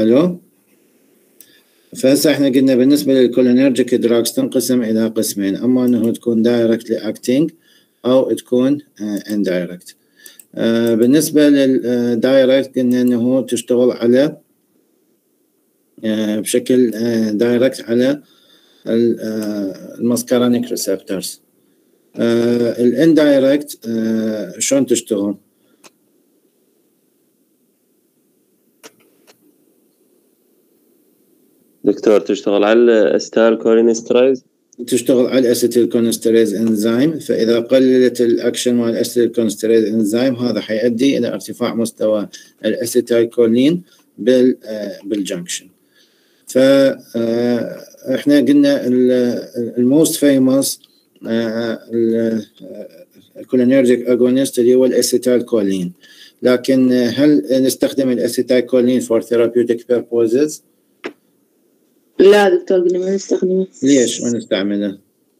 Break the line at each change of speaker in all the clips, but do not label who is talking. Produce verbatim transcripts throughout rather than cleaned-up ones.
الو. فهسه احنا قلنا بالنسبه للكولينرجيك دراجز تنقسم الى قسمين، اما انه تكون دايركتلي اكتنج او تكون اندايركت. آه بالنسبه للدايركت قلنا انه تشتغل على آه بشكل آه دايركت على الماسكارينيك ريسبتورز. الاندايركت آه شلون تشتغل؟
دكتور تشتغل على الأستال كولينستريز،
تشتغل على الاسيتيل كولينستريز انزيم، فاذا قللت الاكشن مال الاسيتيل كولينستريز انزيم هذا حيؤدي الى ارتفاع مستوى الاسيتيل كولين بال بالجنكشن. فاحنا قلنا الموست فيموس الكولينرجيك اجونست اللي هو الاسيتيل كولين، لكن هل نستخدم الاسيتيل كولين فور ثيرابيوتيك بيربوزز؟
لا دكتور قلنا ما نستخدمه.
ليش ما نستعمله؟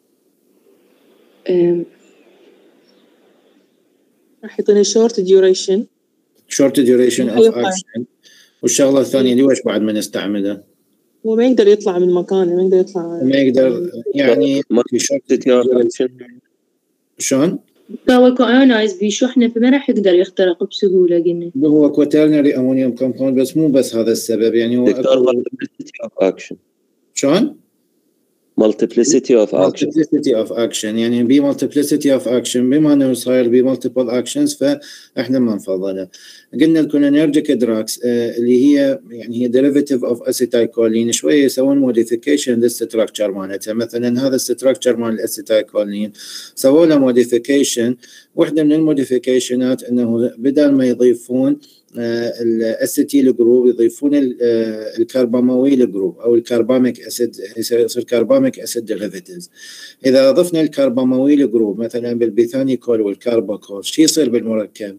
راح يعطينا شورت ديوريشن
شورت ديوريشن اوف اكشن. والشغله الثانيه ليش بعد ما نستعمله؟
هو ما يقدر يطلع من مكانه، ما يقدر يطلع
ما يقدر يعني
ما في شورت ديوريشن.
شلون؟
هو كونايز بيشحنه فما راح يقدر يخترق بسهوله. قلنا
هو كوترنري امونيوم كومباوند، بس مو بس هذا السبب، يعني هو
multiplicity of action.
شلون؟
multiplicity of action.
multiplicity of action يعني بي multiplicity of action، بما انه صاير بي multiple actions فاحنا ما نفضله. قلنا الكولينرجيك دراكس آه اللي هي يعني هي derivative of acetylcholine شويه يسوون modification للستراكشر مالتها. مثلا هذا الستراكشر مال الاسيتايلكولين سووا له modification. واحده من الموديفيكيشنات انه بدل ما يضيفون الاسيتيل جروب يضيفون الكربامويل جروب او الكرباميك اسيد، يصير كرباميك اسيد ديريفيتيفز. اذا ضفنا الكربامويل جروب مثلا بالبيثانيكول والكرباكول شو يصير بالمركب؟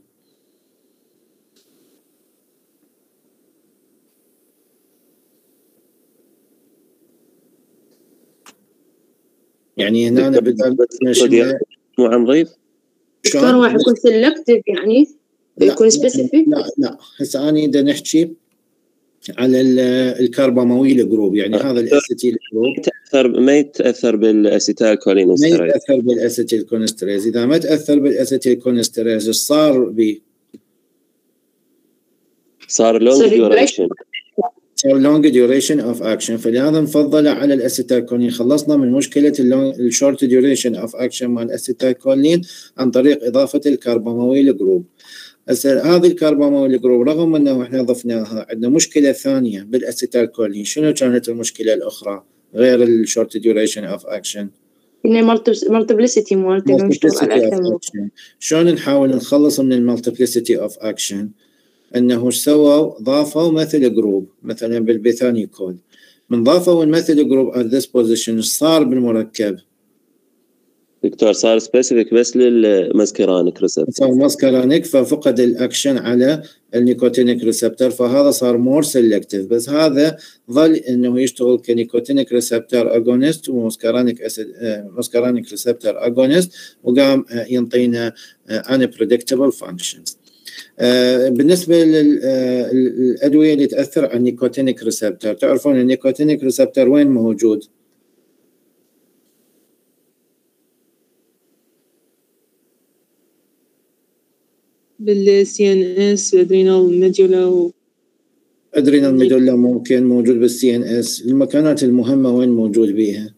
يعني هنا بدل
مو عم نضيف
دكتور واحد يكون سلكتيف يعني يكون سبيسيفيك.
لا لا هسه انا بدي نحكي على الكربامويل جروب، يعني هذا الاسيتيل جروب
تاثر ما يتاثر بالاسيتال كولينستريز،
ما يتاثر بالاسيتيل كولينستريز. اذا ما تاثر بالاسيتيل كولينستريز صار ب
صار لونج ديوريشن
صار لونج ديوريشن اوف اكشن. فلهذا نفضله على الاسيتيل كولين. خلصنا من مشكله الشورت ديوريشن اوف اكشن مال الاسيتيل كولين عن طريق اضافه الكربامويل جروب. هسه هذه الكربامويل جروب رغم انه احنا ضفناها عندنا مشكله ثانيه بالاسيتيل كولين. شنو كانت المشكله الاخرى غير الشورت ديوريشن اوف اكشن؟
ان مالتيبلسيتي مالته
شلون نحاول نخلص من المالتيبلسيتي اوف اكشن؟ انه ايش سووا؟ ضافوا مثل جروب مثلا بالبيثانيكول. من ضافوا المثل جروب at this position صار بالمركب
دكتور صار سبيسيفيك بس للماسكارينيك ريسبتور،
صار ماسكارينيك ففقد الاكشن على النيكوتينيك ريسبتور فهذا صار مور سيلكتيف. بس هذا ظل انه يشتغل كنيكوتينيك ريسبتور اجونست وماسكارينيك ماسكارينيك ريسبتور اجونست وقام ينطينا unpredictable functions. بالنسبه للادويه اللي تاثر على النيكوتينيك ريسبتور، تعرفون النيكوتينيك ريسبتور وين موجود؟
بالسي ان اس ادرينال ميدولا.
ادرينال ميدولا ممكن موجود بالسي ان اس. المكانات المهمه وين موجود بيها؟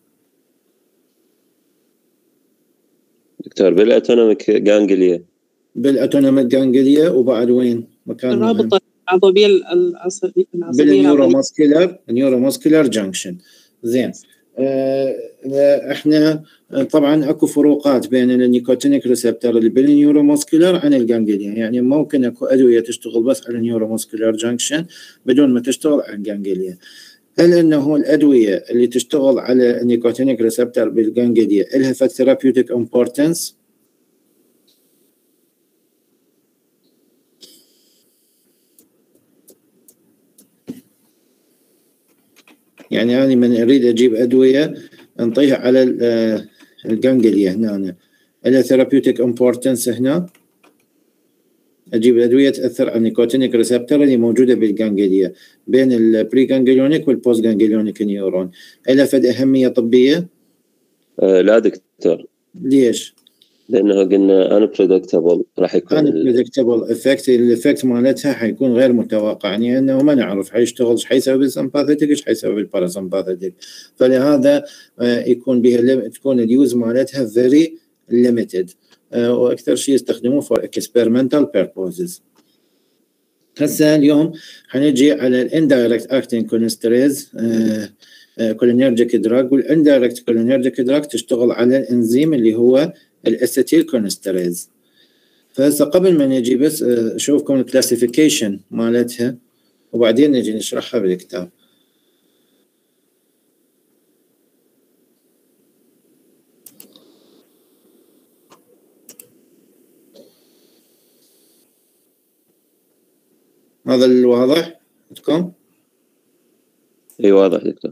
دكتور بالاتونوميك جانجليا.
بالاتونوميك جانجليا وبعد وين مكان
الرابطه العصبيه العصبيه
بالنيوروماسكولار نيوروماسكولار جانكشن. زين آه احنا طبعا اكو فروقات بين النيكوتينيك ريسبتور اللي بالنيوروماسكولار عن الجانجليا. يعني ممكن اكو ادويه تشتغل بس على النيوروماسكولار جانكشن بدون ما تشتغل على الجانجليا. هل انه الادويه اللي تشتغل على النيكوتينيك ريسبتور بالجانجليا لها ثيرابيوتيك امبورتنس؟ يعني أنا من أريد أجيب أدوية أنطيها على الجانجليا هنا لها ثيرابيوتيك امبورتنس هنا اجيب ادويه تاثر على النيكوتينيك ريسبتور اللي موجوده بالجانجليا بين البري جانجليونيك والبوست جانجليونيك نيورون. لها فد اهميه طبيه؟
آه لا دكتور.
ليش؟
لانه قلنا ان بريدكتبل راح يكون
ان بريدكتبل افكت، الافكت مالتها حيكون غير متوقع، يعني انه ما نعرف حيشتغل ايش حيسوي بالسمباثيتك ايش حيسوي بالباراسمباثيتك، فلهذا يكون بها تكون اليوز مالتها فيري ليميتد، واكثر شيء يستخدموه فور اكسبيرمنتال بيربوزز. هسه اليوم حنجي على الاندايركت اكتنج كولينستريز كولينيرجيك دراج، والاندايركت كولينيرجيك دراج تشتغل على الانزيم اللي هو الاسيتيل كولينستريز. فهسه قبل ما نجي بس اشوفكم الكلاسيفيكيشن مالتها وبعدين نجي نشرحها بالكتاب. هذا الواضح عندكم؟
اي واضح دكتور.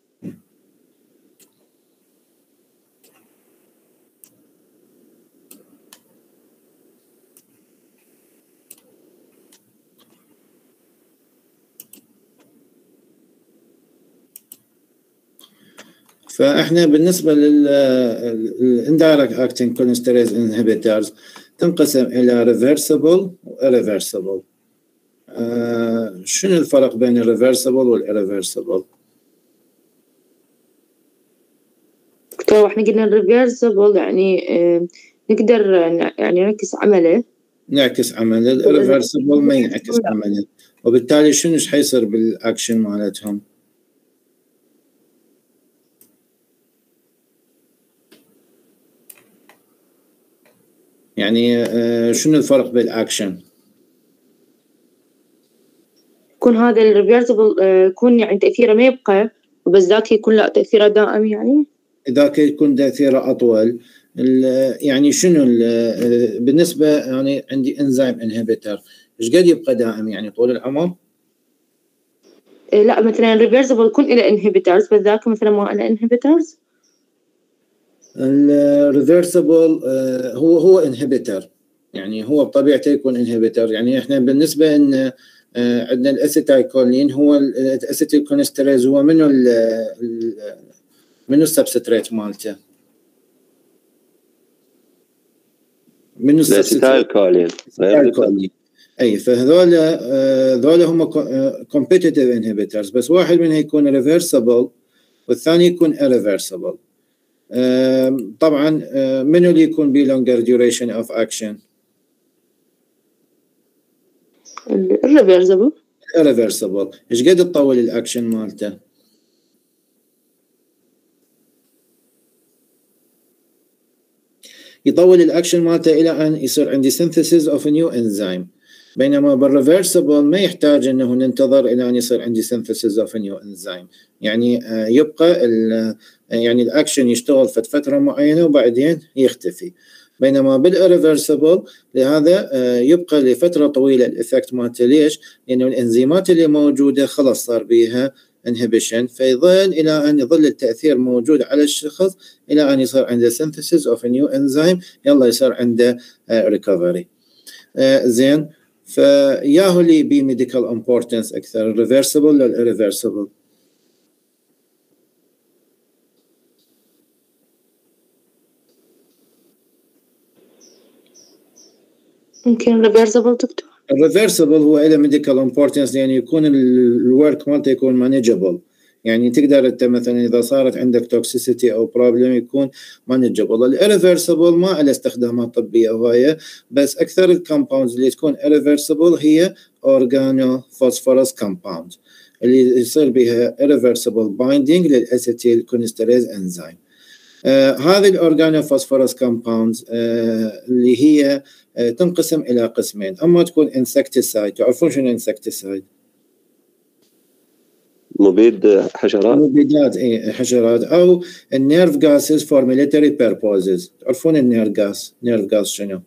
فاحنا بالنسبه للاندايركت اكتنج كولينستريز انهبيترز تنقسم الى ريفرسبل وإيريفرسبل. آه شنو الفرق بين الريفرسبل والإيريفرسبل؟
دكتور احنا قلنا الريفرسبل يعني آه نقدر يعني نعكس عمله،
نعكس عمله. الإيريفرسبل ما ينعكس عمله، وبالتالي شنو ايش حيصير بالاكشن مالتهم؟ يعني آه شنو الفرق بالاكشن؟
يكون هذا الريفرسبل يكون يعني تأثيره ما يبقى، وبس ذاك يكون لا تأثيره دائم. يعني
ذاك يكون تأثيره أطول. يعني شنو بالنسبة يعني عندي انزيم انهبيتر ايش قد يبقى دائم يعني طول العمر؟
لا مثلا الريفرسبل يكون إلى انهبيترز بس ذاك مثلا ما إلى انهبيترز.
الريفرسبل هو هو انهبيتر، يعني هو بطبيعته يكون انهبيتر. يعني احنا بالنسبة ان عندنا الاسيتايكولين هو الاسيتيل كولينستريز هو منه ال منو السبستريت مالته؟ منو
الاسيتايل كولين.
اي فهذول هذول هم كومبيتيتيف انهبيترز، بس واحد منهم يكون ريفرسبل والثاني يكون irreversible. طبعا منو اللي يكون بي longer duration of action؟
irreversible.
irreversible ايش قد تطول الاكشن مالته؟ يطول الاكشن مالته الى ان يصير عندي synthesis of a new enzyme، بينما بالريفرسبل ما يحتاج انه ننتظر الى ان يصير عندي synthesis of a new enzyme، يعني يبقى يعني الاكشن يشتغل في فتره معينه وبعدين يختفي. بينما بالريفرسبل لهذا يبقى لفتره طويله الافكت مالته. ليش؟ لانه الانزيمات اللي موجوده خلص صار بيها inhibition، فيظل الى ان يظل التاثير موجود على الشخص الى ان يصير عنده synthesis of a new enzyme، يلا يصير عنده recovery. زين، فياهو اللي بي ميديكال امبورتنس اكثر، الريفرسبل ولا الريفرسبل؟
يمكن الريفرسبل دكتور.
الريفرسبل هو له ميديكال امبورتنس يعني يكون الورك مالته يكون مانجبل، يعني تقدر انت مثلا اذا صارت عندك توكسيسيتي او بروبلم يكون مانجبل. الريفرسبل ما له استخدامات طبيه هوايه، بس اكثر الكومباوندز اللي تكون ريفرسبل هي اورجانو فوسفورس كومباوند اللي يصير بها ريفرسبل بايندينج للاسيتيل كولينستريز انزيم. آه هذه الاورجانو فوسفورس كومباوندز آه اللي هي آه تنقسم الى قسمين، اما تكون انسكتيسايد. تعرفون شنو انسكتيسايد؟
مبيد حشرات.
مبيدات، اي حشرات، او النيرف جاسز فور ميليتري بيربوزز. تعرفون النيرف جاس؟ نيرف جاس شنو؟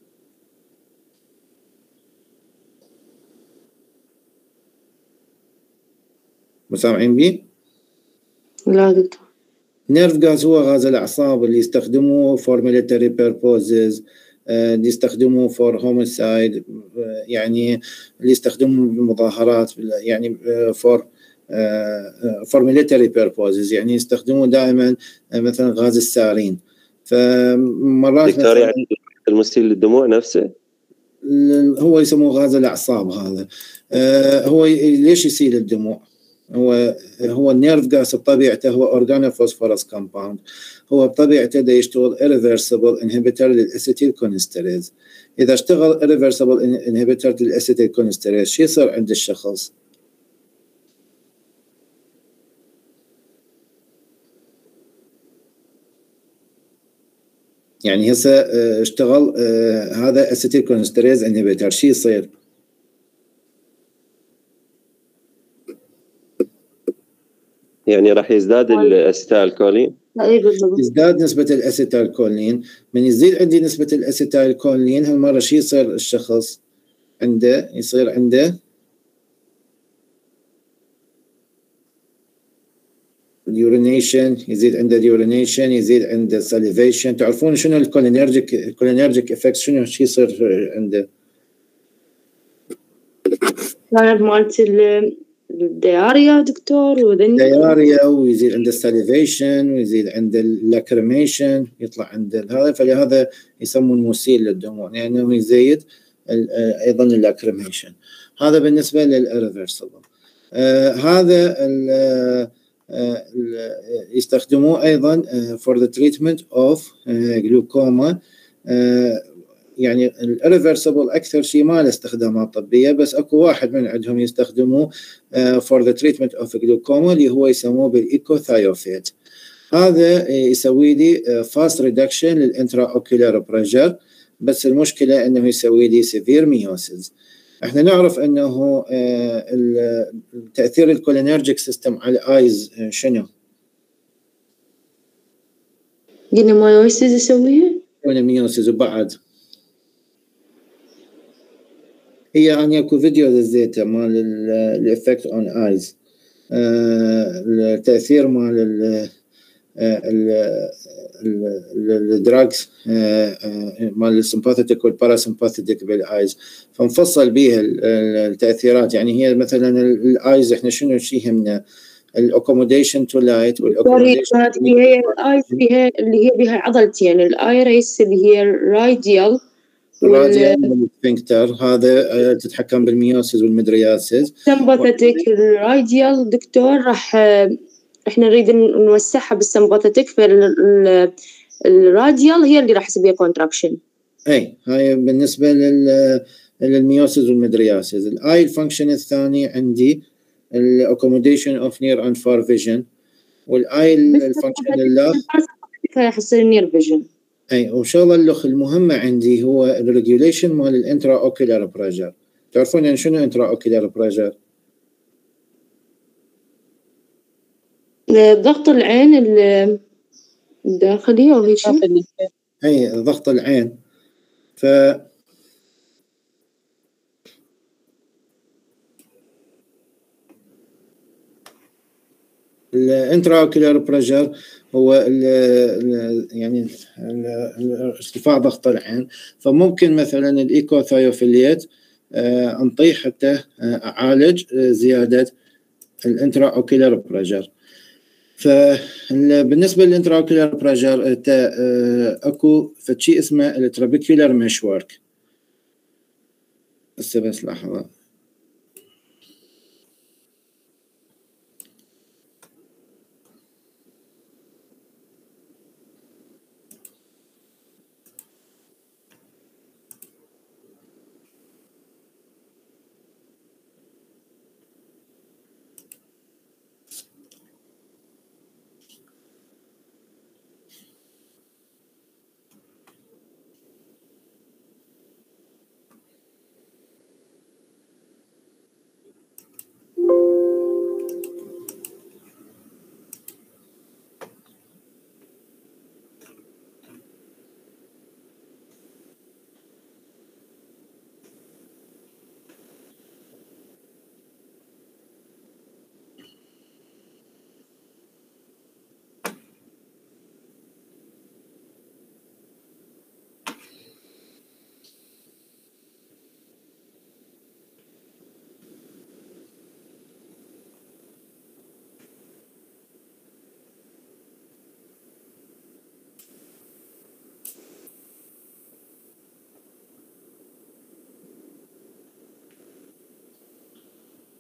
مسامعين بي؟
لا دكتور.
نيرف جاس هو غاز الاعصاب اللي يستخدموه فور ميليتري بيربوزز. اللي يستخدموه فور هوميسايد، يعني اللي يستخدموه بالمظاهرات، يعني فور فور ميليتري بيربوزز، يعني يستخدموه دائما مثلا غاز السارين. فمرات
دكتور يعني المسيل للدموع نفسه
هو يسموه غاز الأعصاب. هذا هو ليش يسيل الدموع؟ هو هو النيرف جاس بطبيعته هو اورجانو فوسفورس كومباوند، هو بطبيعته ده يشتغل irreversible inhibitor للاسيتيل كولينستريز. اذا اشتغل irreversible inhibitor للاسيتيل كولينستريز شو يصير عند الشخص؟ يعني هسه اشتغل هذا اسيتيل كولينستريز انهبيتر، شو يصير؟
يعني راح يزداد الاسيتال كولين،
يزداد نسبة الاسيتال كولين. من يزيد عندي نسبة الاسيتال كولين هالمرة شو يصير الشخص عنده؟ يصير عنده اليورينيشن، يزيد عنده اليورينيشن، يزيد عنده ساليفيشن. تعرفون شنو الكولينرجيك الكولينرجيك افكت شنو شو يصير عنده؟
كانت مالت الدياريا دكتور،
الدياريا، ويزيد عنده الساليفيشن، ويزيد عنده اللاكريميشن، يطلع عنده هذا. فلهذا يسمون مسيل للدموع لانه يعني يزيد ايضا اللاكريميشن. هذا بالنسبه للإريفرسبل. آه هذا ال يستخدموه ايضا for the treatment of glaucoma. يعني الريفرسبل اكثر شيء ما له استخدامات طبيه، بس اكو واحد من عندهم يستخدموه for the treatment of glaucoma اللي هو يسموه بالايكوثايوفيت. هذا يسوي لي fast reduction للانترا اوكيولار بريشر، بس المشكله انه يسوي لي سيفير ميوسيس. احنا نعرف انه تاثير الكولينرجيك سيستم على الايز شنو؟
قلنا مايوسيس يسويها؟
قلنا ميوسيس. وبعد هي يعني اكو فيديو دزيته مال الافكت اون ايز، التاثير مال الدراجز مال السمباثيك والباراسمباثيك بالايز، فنفصل بيها التاثيرات. يعني هي مثلا الايز احنا شنو شيء يهمنا؟ الاكوموديشن تو لايت
والاكوموديشن هي الايز فيها اللي هي بها عضلتين، الايريس اللي هي الرايديال
الراديال والسفنكتر، هذا تتحكم بالميوسيس والمدرياسيس.
سمباثيك الرايديال دكتور راح احنا نريد نوسعها بالسمباثيك، فالراديال هي اللي راح يسويها كونتراكشن.
اي هاي بالنسبه لل للميوسيس والمدرياسيس. الاي الفانكشن الثاني عندي الاكوموديشن اوف نير اند فار فيجن، والاي الفانكشن اللاخ
راح يصير نير فيجن.
اي وشغله الاخ المهمه عندي هو الريجوليشن مال الانترا اوكيولار بريشر. تعرفون يعني شنو انترا اوكيولار بريشر؟
ضغط العين الداخلي او هيك شيء.
اي ضغط العين. ف الانترا اوكيولار بريشر هو ال ال يعني ال ارتفاع ضغط العين. فممكن مثلا الايكوثايوفيليت آه نطيح حتى آه اعالج آه زياده الانترا اوكيولار بريشر. فبالنسبه للانترا اوكيولار بريشر آه اكو فشي اسمه الترابيكولار مشورك. هسه بس لحظه.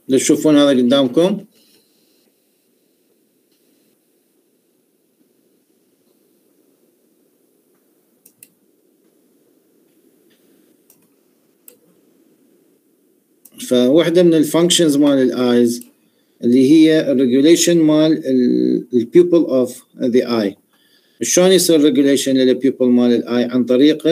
تشوفون هذا قدامكم؟ فواحدة من الفانكشنز مال الايز اللي هي الريجوليشن مال البيبل اوف ذا اي. شلون يصير ريجوليشن للبيبل مال الاي؟ عن طريق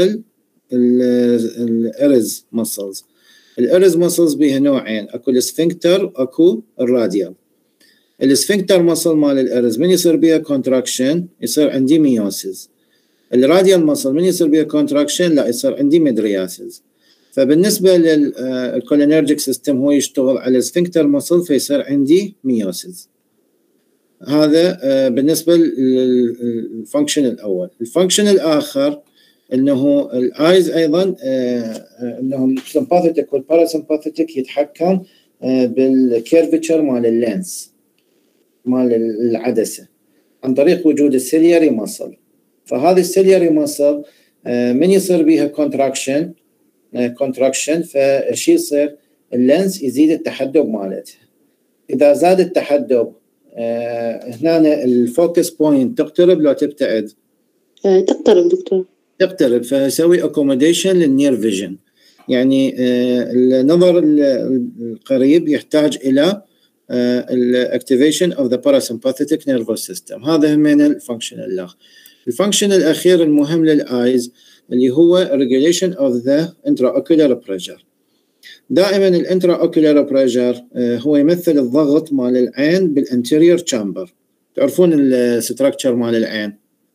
الارز مسلز. الارز مسلز بيها نوعين، اكو السفنكتر اكو الراديال. السفنكتر مسل مال الارز من يصير بيها كونتراكشن يصير عندي ميوسيس. الراديال مسل من يصير بيها كونتراكشن لا يصير عندي ميدرياسيس. فبالنسبه للكولينرجيك سيستم هو يشتغل على السفنكتر مسل فيصير عندي ميوسيس. هذا بالنسبه للفانكشن الاول. الفانكشن الاخر انه الايز ايضا انه السمباثيك والباراسمباثيك يتحكم بالكيرفتشر مال اللينس مال العدسه عن طريق وجود السيلياري مسل. فهذه السيلياري مسل من يصير بها كونتراكشن كونتراكشن فشي يصير اللينس يزيد التحدب مالتها. اذا زاد التحدب هنا الفوكس بوينت تقترب لو تبتعد؟
تقترب دكتور. تقترب،
فيسوي اكوموديشن للنير فيجن. يعني النظر القريب يحتاج الى الاكتيفيشن اوف ذا باراسمباثيك نيرفس سيستم. هذا من الفانكشن الاخر. الفانكشن الاخير المهم للايز اللي هو regulation of the intraocular pressure. دائما الانترا اوكولار بريشر هو يمثل الضغط مال العين بالانتيريور تشامبر. تعرفون الستراكشر مال العين؟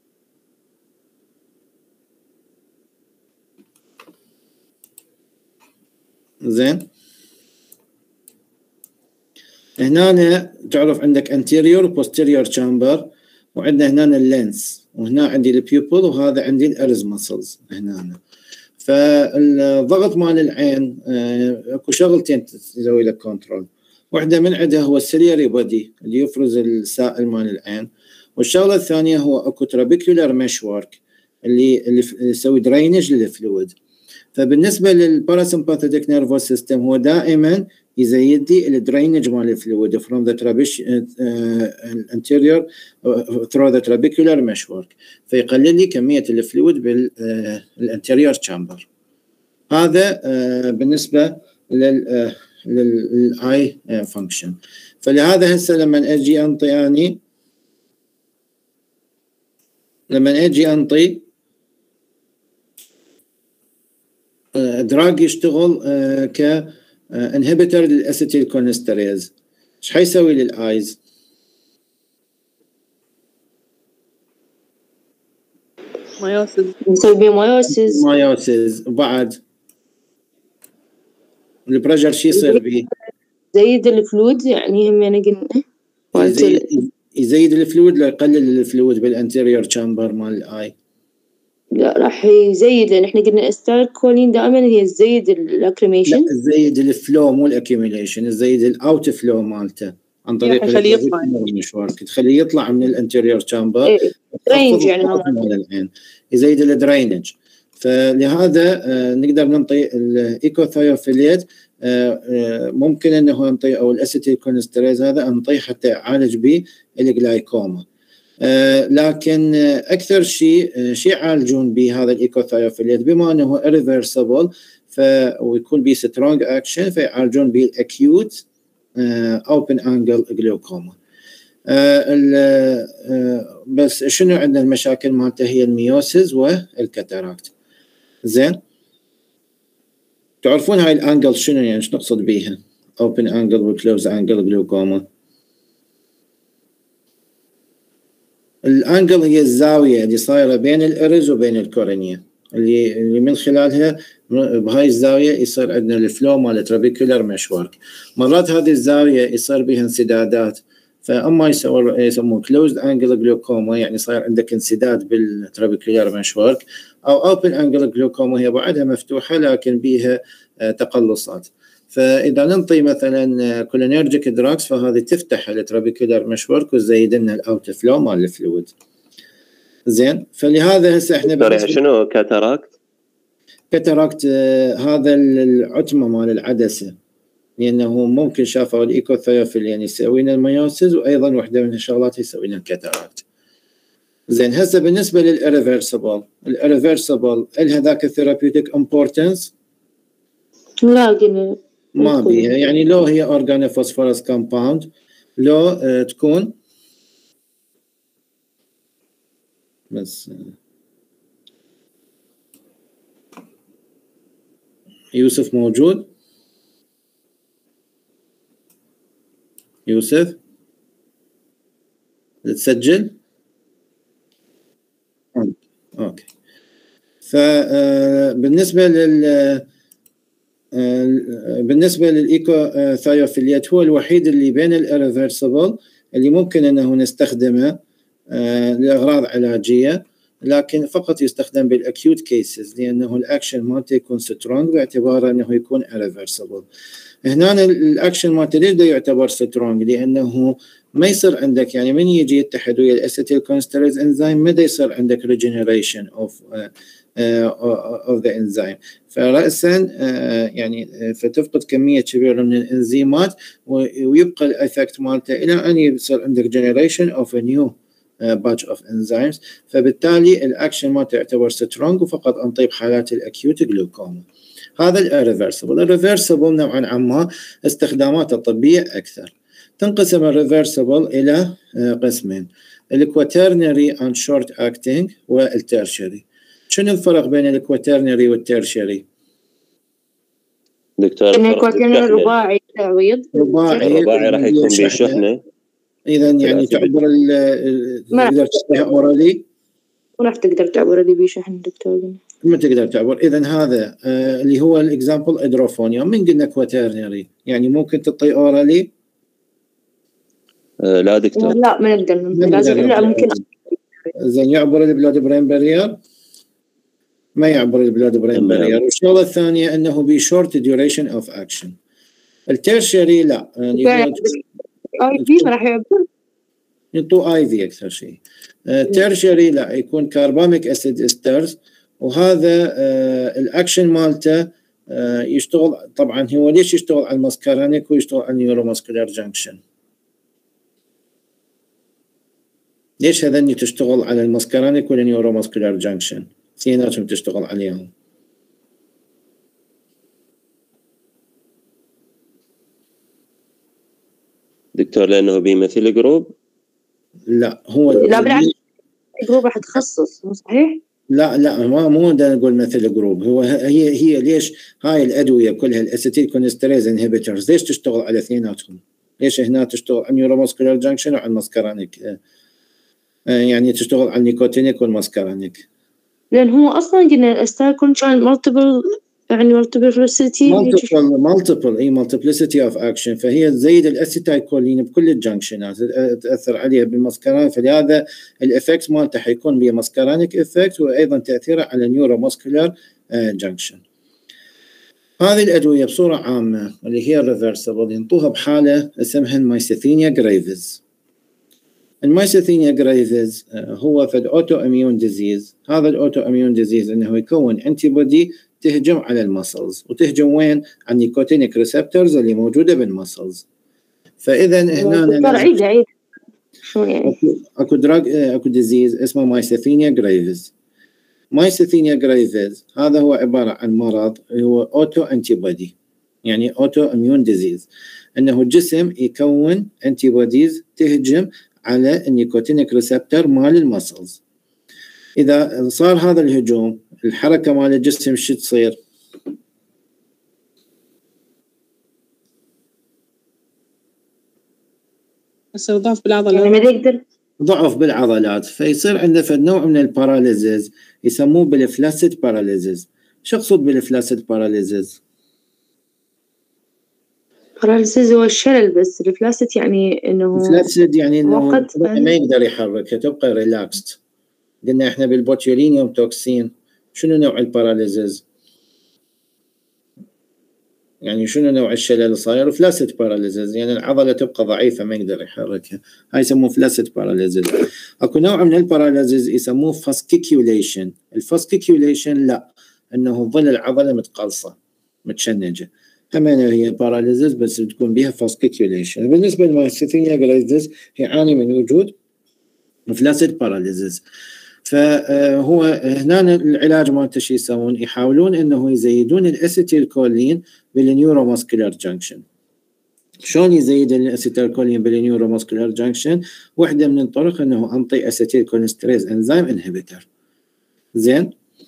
زين، هنا تعرف عندك انتيريور وبوستيريور تشامبر، وعندنا هنا اللينس، وهنا عندي البيوبل، وهذا عندي الارز مسلز هنا. فالضغط مال العين اكو شغلتين تسوي له كنترول. واحده من عندها هو السيلياري بودي اللي يفرز السائل مال العين، والشغله الثانيه هو اكو ترابيكولار مشورك اللي اللي يسوي درينج للفلويد. فبالنسبه للباراسمباثيك نيرفوس سيستم هو دائما يزيد لي الدرينج مال الفلويد from the anterior through the trabecular meshwork، فيقلل لي كميه الفلويد بالانتيريور تشامبر. هذا بالنسبه لل للاي فانكشن. فلهذا هسه لما اجي انطي اني لما اجي انطي دراج يشتغل ك انهبيتر للاسيتيل كولينستريز، ايش حيسوي للايز؟
مايوسيس.
يسوي مايوسيس.
مايوسيس. وبعد البريشر شو يصير بيه؟
يزيد الفلويد، يعني هم يعني قلنا
يزيد, يزيد الفلويد لو يقلل الفلويد بالانتيريور تشامبر مال الاي؟
لا راح يزيد، لان احنا قلنا استال كولين دائما هي تزيد الاكريميشن.
لا تزيد الفلو مو الاكيوميليشن، تزيد الاوت فلو مالته عن طريق
تخليه يطلع
المشوار، تخليه يطلع من الانتيريور تشامبر.
ايه درينج يعني
مال العين، يزيد الدرينج. فلهذا آه نقدر ننطي الايكوثايوفيليت آه آه ممكن انه ننطي او الاسيتيل كولينستريز هذا ننطيه حتى يعالج به الجلايكوما. آه لكن آه اكثر شيء آه شيء يعالجون به هذا الايكوثايوفيليت بما انه irreversible ف ويكون به سترونج اكشن، فيعالجون به الاكيوت اوبن انجل جلوكوما. بس شنو عندنا المشاكل مالته؟ هي الميوسيس والكاتاراكت. زين، تعرفون هاي الانجل شنو يعني، ايش نقصد بيها؟ اوبن انجل وكلوز انجل جلوكوما. الانجل هي الزاويه اللي صايره بين الارز وبين الكورنيا، اللي اللي من خلالها بهاي الزاويه يصير عندنا الفلو مال الترابيكولار مشورك. مرات هذه الزاويه يصير بها انسدادات، فاما يسوون يسموه كلوزد انجل جلوكوما، يعني صاير عندك انسداد بالترابيكولار مشورك، او اوبن انجل جلوكوما هي بعدها مفتوحه لكن بها تقلصات. فاذا ننطي مثلا كولينرجيك دراكس فهذه تفتح الترابيكولار مشورك وتزيد لنا الاوت فلو مال الفلويد. زين، فلهذا هسه احنا
شنو كاتاراكت؟
كاتاراكت هذا العتمه مال العدسه لانه ممكن شافوا الايكوثيوفيل يعني يسوي لنا الميوسيس، وايضا واحده من الشغلات يسوي لنا الكاتاراكت. زين هسه بالنسبه للاريفرسبل، الاريفرسبل لها ذاك الثيرابيوتيك امبورتنس؟
لا قلنا
ما بيها، يعني لو هي اورجانوفوسفورس كومباوند لو آه تكون بس آه يوسف موجود؟ يوسف تسجل؟ اوكي. فبالنسبه لل بالنسبه للايكو ثايوفيليات هو الوحيد اللي بين الاريفرسبل اللي ممكن انه نستخدمه لاغراض علاجيه، لكن فقط يستخدم بالاكيوت كيسز لانه الاكشن مالته يكون سترونج باعتباره انه يكون irreversible. هنا الاكشن مالته ليش ده يعتبر سترونج؟ لانه ما يصير عندك يعني من يجي يتحد ويا الاسيتيل كونستريز انزيم ما دا يصير عندك ريجنريشن اوف اوف ذا انزيم، فراسا uh, يعني uh, فتفقد كميه كبيره من الانزيمات ويبقى الايفكت مالته الى ان يصير عندك جنريشن اوف ا نيو batch of enzymes. فبالتالي الاكشن مالته يعتبر سترونج وفقط انطيب حالات الاكيوت جلوكوما. هذا الريفرسبل. الريفرسبل نوعا عما استخداماته الطبيه اكثر. تنقسم الريفرسبل الى قسمين، الكواترنري اند شورت اكتنج والتيرشري. شنو الفرق بين الكواترنري والتيرشري؟
دكتور
الكواترنري رباعي تعويض،
رباعي
الرباعي راح يكون بشحنه،
اذا يعني تعبر تقدر تشتريها اورالي
وراح تقدر تعبر اللي بيشحن دكتور
ما تقدر تعبر. اذا هذا آه اللي هو الاكزامبل ادروفونيوم. من قلنا كواترنري يعني ممكن تعطي اورالي؟
آه لا دكتور
لا ما نقدر، لازم لا ممكن.
زين يعبر البلاد برين بارير؟ ما يعبر البلاد برين بارير. والشغله الثانيه انه بي شورت ديوريشن اوف اكشن. التيرشري لا يعني
اي في ما راح يعبر،
ينطوا اي في اكثر شيء. تيرشري لا يكون كارباميك اسيد استرز، وهذا آه الاكشن مالته آه يشتغل طبعا. هو ليش يشتغل على الماسكارانيك ويشتغل على النيوروماسكولار جانكشن؟ ليش هذني تشتغل على الماسكارانيك والنيوروماسكولار جانكشن؟ اثنيناتهم تشتغل عليهم.
دكتور لانه بيمثل جروب؟
لا هو
لا بالعكس جروب راح تخصص صحيح؟
لا لا ما مو ده نقول مثل جروب. هو هي هي ليش هاي الادويه كلها الاسيتيل كونستريز انهبيتورز ليش تشتغل على اثنيناتهم؟ ليش هنا تشتغل على النيوروماسكولار جانكشن وعلى الماسكارانيك؟ يعني تشتغل على النيكوتينيك والماسكارانيك؟
لان هو اصلا قلنا الاستار كون كان مالتيبل يعني مالتيبلسيتي
مالتيبل مالتيبل اي مالتيبلسيتي اوف اكشن. فهي تزيد الاسيتايل كولين بكل الجنكشنات تاثر عليها بالماسكارانيك، فلهذا الافكت مالته حيكون بماسكارانيك افكت وايضا تاثيره على نيوروماسكولار جنكشن. هذه الادويه بصوره عامه اللي هي الريفرسبل ينطوها بحاله اسمها المايسيثينيا جريفيز. المايسيثينيا جريفيز هو فد اوتو اميون ديزيز. هذا الاوتو اميون ديزيز انه يكون انتي بودي تهجم على المسلز، وتهجم وين؟ على النيكوتينيك ريسبتورز اللي موجوده بالمسلز. فاذا هنا
عيد عيد شو يعني
اكو دراج اكو ديزيز اسمه مايسيثينيا جريفيز. مايسيثينيا جريفيز هذا هو عباره عن مرض هو اوتو انتي بودي، يعني اوتو اميون ديزيز، انه الجسم يكون انتي بوديز تهجم على النيكوتينيك ريسبتور مال المسلز. اذا صار هذا الهجوم الحركه مال الجسم شو تصير؟
يصير ضعف بالعضلات،
يعني ما يقدر
ضعف بالعضلات، فيصير عنده فد نوع من الباراليزز يسموه بالفلاسيد باراليزز. شو اقصد بالفلاسيد باراليزز؟
باراليسيس هو الشلل، بس الفلاسيد يعني انه
فلاسيد يعني انه
يعني
ما يقدر يحركها تبقى ريلاكست. قلنا احنا بالبوتيولينيوم توكسين شنو نوع الباراليزز؟ يعني شنو نوع الشلل اللي صاير؟ فلاسيد باراليزز، يعني العضله تبقى ضعيفه ما يقدر يحركها، هاي يسموه فلاسيد باراليزز. اكو نوع من الباراليزز يسموه فاسكيكيوليشن. الفاسكيكيوليشن لا انه تظل العضله متقلصه متشنجه، همينة هي باراليزيس بس تكون بها فاسكيكيوليشن. بالنسبة للمايستينيا جرايفيس يعاني من وجود فلاسيد باراليزيس. فهو هنا العلاج مالته شو يسوون؟ يحاولون انه يزيدون الاسيتيل كولين بالنيوروماسكولار جانكشن. شلون يزيد الاسيتيل كولين بالنيوروماسكولار جانكشن؟ واحده من الطرق انه انطي اسيتيل كولينستريز انزيم انهبيتر. زين؟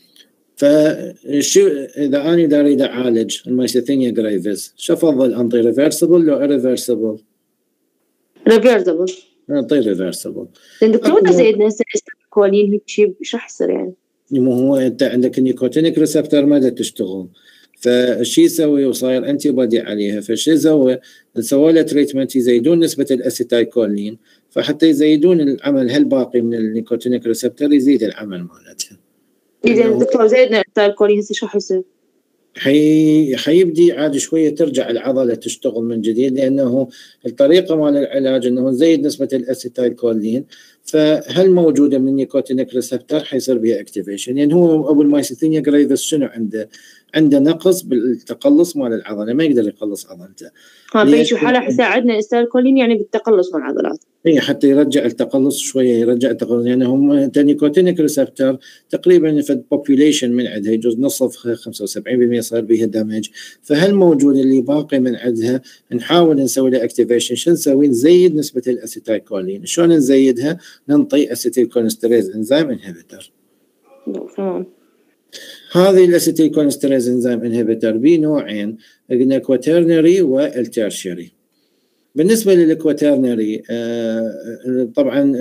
فشو اذا انا دا اريد اعالج المايستينيا جرايفيس شو افضل انطي؟ ريفرسبل لو irreversible؟
ريفيرسبل.
انطي ريفرسبل.
دكتور اذا زيدنا كولين هيك شو راح يصير يعني؟
مو هو انت عندك النيكوتينيك ريسبتور ما تشتغل، فشي يسوي وصاير انتي بودي عليها، فشي سوى؟ سووا له تريتمنت يزيدون نسبه الاسيتايل كولين، فحتى يزيدون العمل هالباقي من النيكوتينيك ريسبتور يزيد العمل مالتها.
اذا الدكتور زيدنا الاسيتايل كولين هسه شو راح يصير؟
حي... حيبدي عاد شويه ترجع العضله تشتغل من جديد، لانه الطريقه مال العلاج انه نزيد نسبه الاسيتايل كولين، فهل موجوده من النيكوتينيك ريسبتور حيصير بها اكتيفيشن. يعني هو ابو المايستينيا جرايفيس شنو عنده؟ عنده نقص بالتقلص مال العضله، ما يقدر يقلص عضلته.
ها في شو حاله حيساعدنا الاسيتايل كولين يعني بالتقلص من العضلات.
اي حتى يرجع التقلص شويه، يرجع التقلص، يعني هم النيكوتينيك ريسبتور تقريبا في البوبوليشن من عندها يجوز نصف خمسة وسبعين بالمئة صار بها دامج، فهل موجود اللي باقي من عندها نحاول نسوي له اكتيفيشن. شو نسوي؟ نزيد نسبه الاسيتايل كولين. شلون نزيدها؟ ننطي اسيتيل كولينستريز انزيم انهبيتر.
تمام.
هذه الاسيتيل كولينستريز انزيم انهبيتر بنوعين، قلنا كواترنري والتيرشري. بالنسبة للكواترنري آه طبعا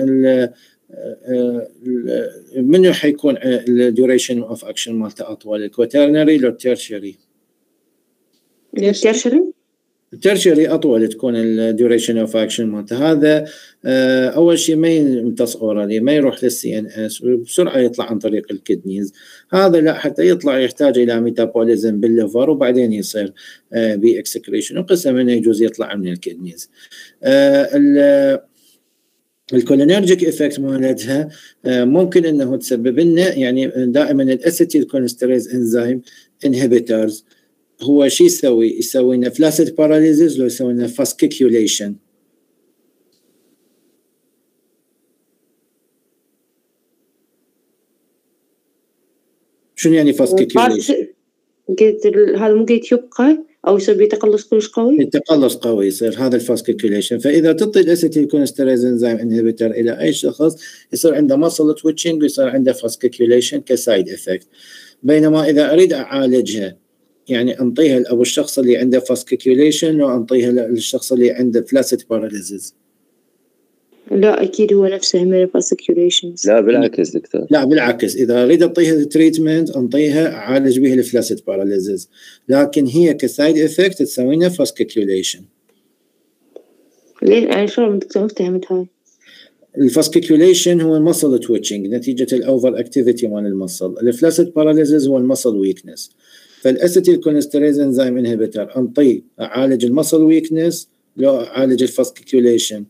آه منو حيكون الديوريشن اوف اكشن مالته اطول؟ الكواترنري لو التيرشري؟
التيرشري؟
التيرشري اطول تكون الديوريشن اوف اكشن مالته. هذا آه اول شيء ما يمتص اورالي، ما يروح للسي ان اس وبسرعه يطلع عن طريق الكدنيز. هذا لا، حتى يطلع يحتاج الى ميتابوليزم بالليفر وبعدين يصير آه بي اكسكريشن، وقسم انه يجوز يطلع من الكدنيز. آه الكولينرجيك افكت مالتها آه ممكن انه تسبب لنا يعني دائما الاسيتيل كولينستريز انزيم انهبيترز هو شو يسوي؟ يسوي لنا فلاسيد باراليزيس لو يسوي لنا فاسكيكيوليشن. شنو يعني فاسكيكيوليشن؟
قلت هذا ممكن يبقى او يصير بتقلص كلش قوي؟
تقلص قوي يصير هذا الفاسكيكيوليشن. فاذا تعطي الاسيتيل كولينستريز انزيم انهبيتر الى اي شخص يصير عنده ماسل تويتشنج ويصير عنده فاسكيكيوليشن كسايد افكت. بينما اذا اريد اعالجها يعني انطيها لابو الشخص اللي عنده فاسكيكيوليشن وانطيها للشخص اللي عنده فلاسيد باراليزيس.
لا اكيد هو نفسه من الفاسكيوليشن.
لا بالعكس دكتور.
لا بالعكس، اذا اريد اعطيها التريتمنت انطيها اعالج به الفلاسيد باراليزيس، لكن هي كسايد افكت تسوي لنا فاسكيكيوليشن.
ليه يعني شلون دكتور فهمت هاي؟
الفاسكيكيوليشن هو المسل تويتشنج نتيجه الاوفر اكتيفيتي مال المسل. الفلاسيد باراليزيس هو المسل ويكنس. فالاسيتيل كولينستريز انزيم انهبيتر انطيه اعالج المسل ويكنس لو اعالج الفاسكيكيوليشن؟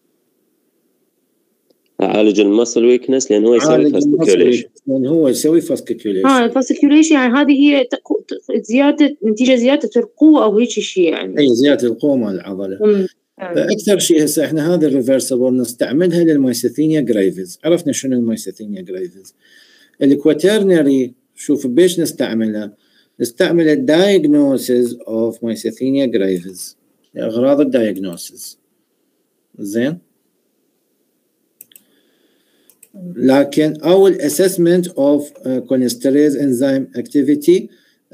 اعالج المسل ويكنس لان هو يسوي فاسكيكيوليشن.
لان هو يسوي فاسكيكيوليشن.
اه الفاسكيكيوليشن يعني هذه هي تقو... زياده نتيجه زياده القوه او هيك شيء يعني.
اي زياده القوه مال العضله.
امم
فاكثر شيء هسه احنا هذا الريفرسبل نستعملها للمايستينيا جرايفيز. عرفنا شنو المايستينيا جرايفيز. الكواترنري شوف بيش نستعملها؟ نستعمل الدايجنوسيس اوف مايستينيا جرايفيز لاغراض الدايجنوسيس. زين؟ لكن او الاسسمنت اوف كولينستريز انزيم اكتيفيتي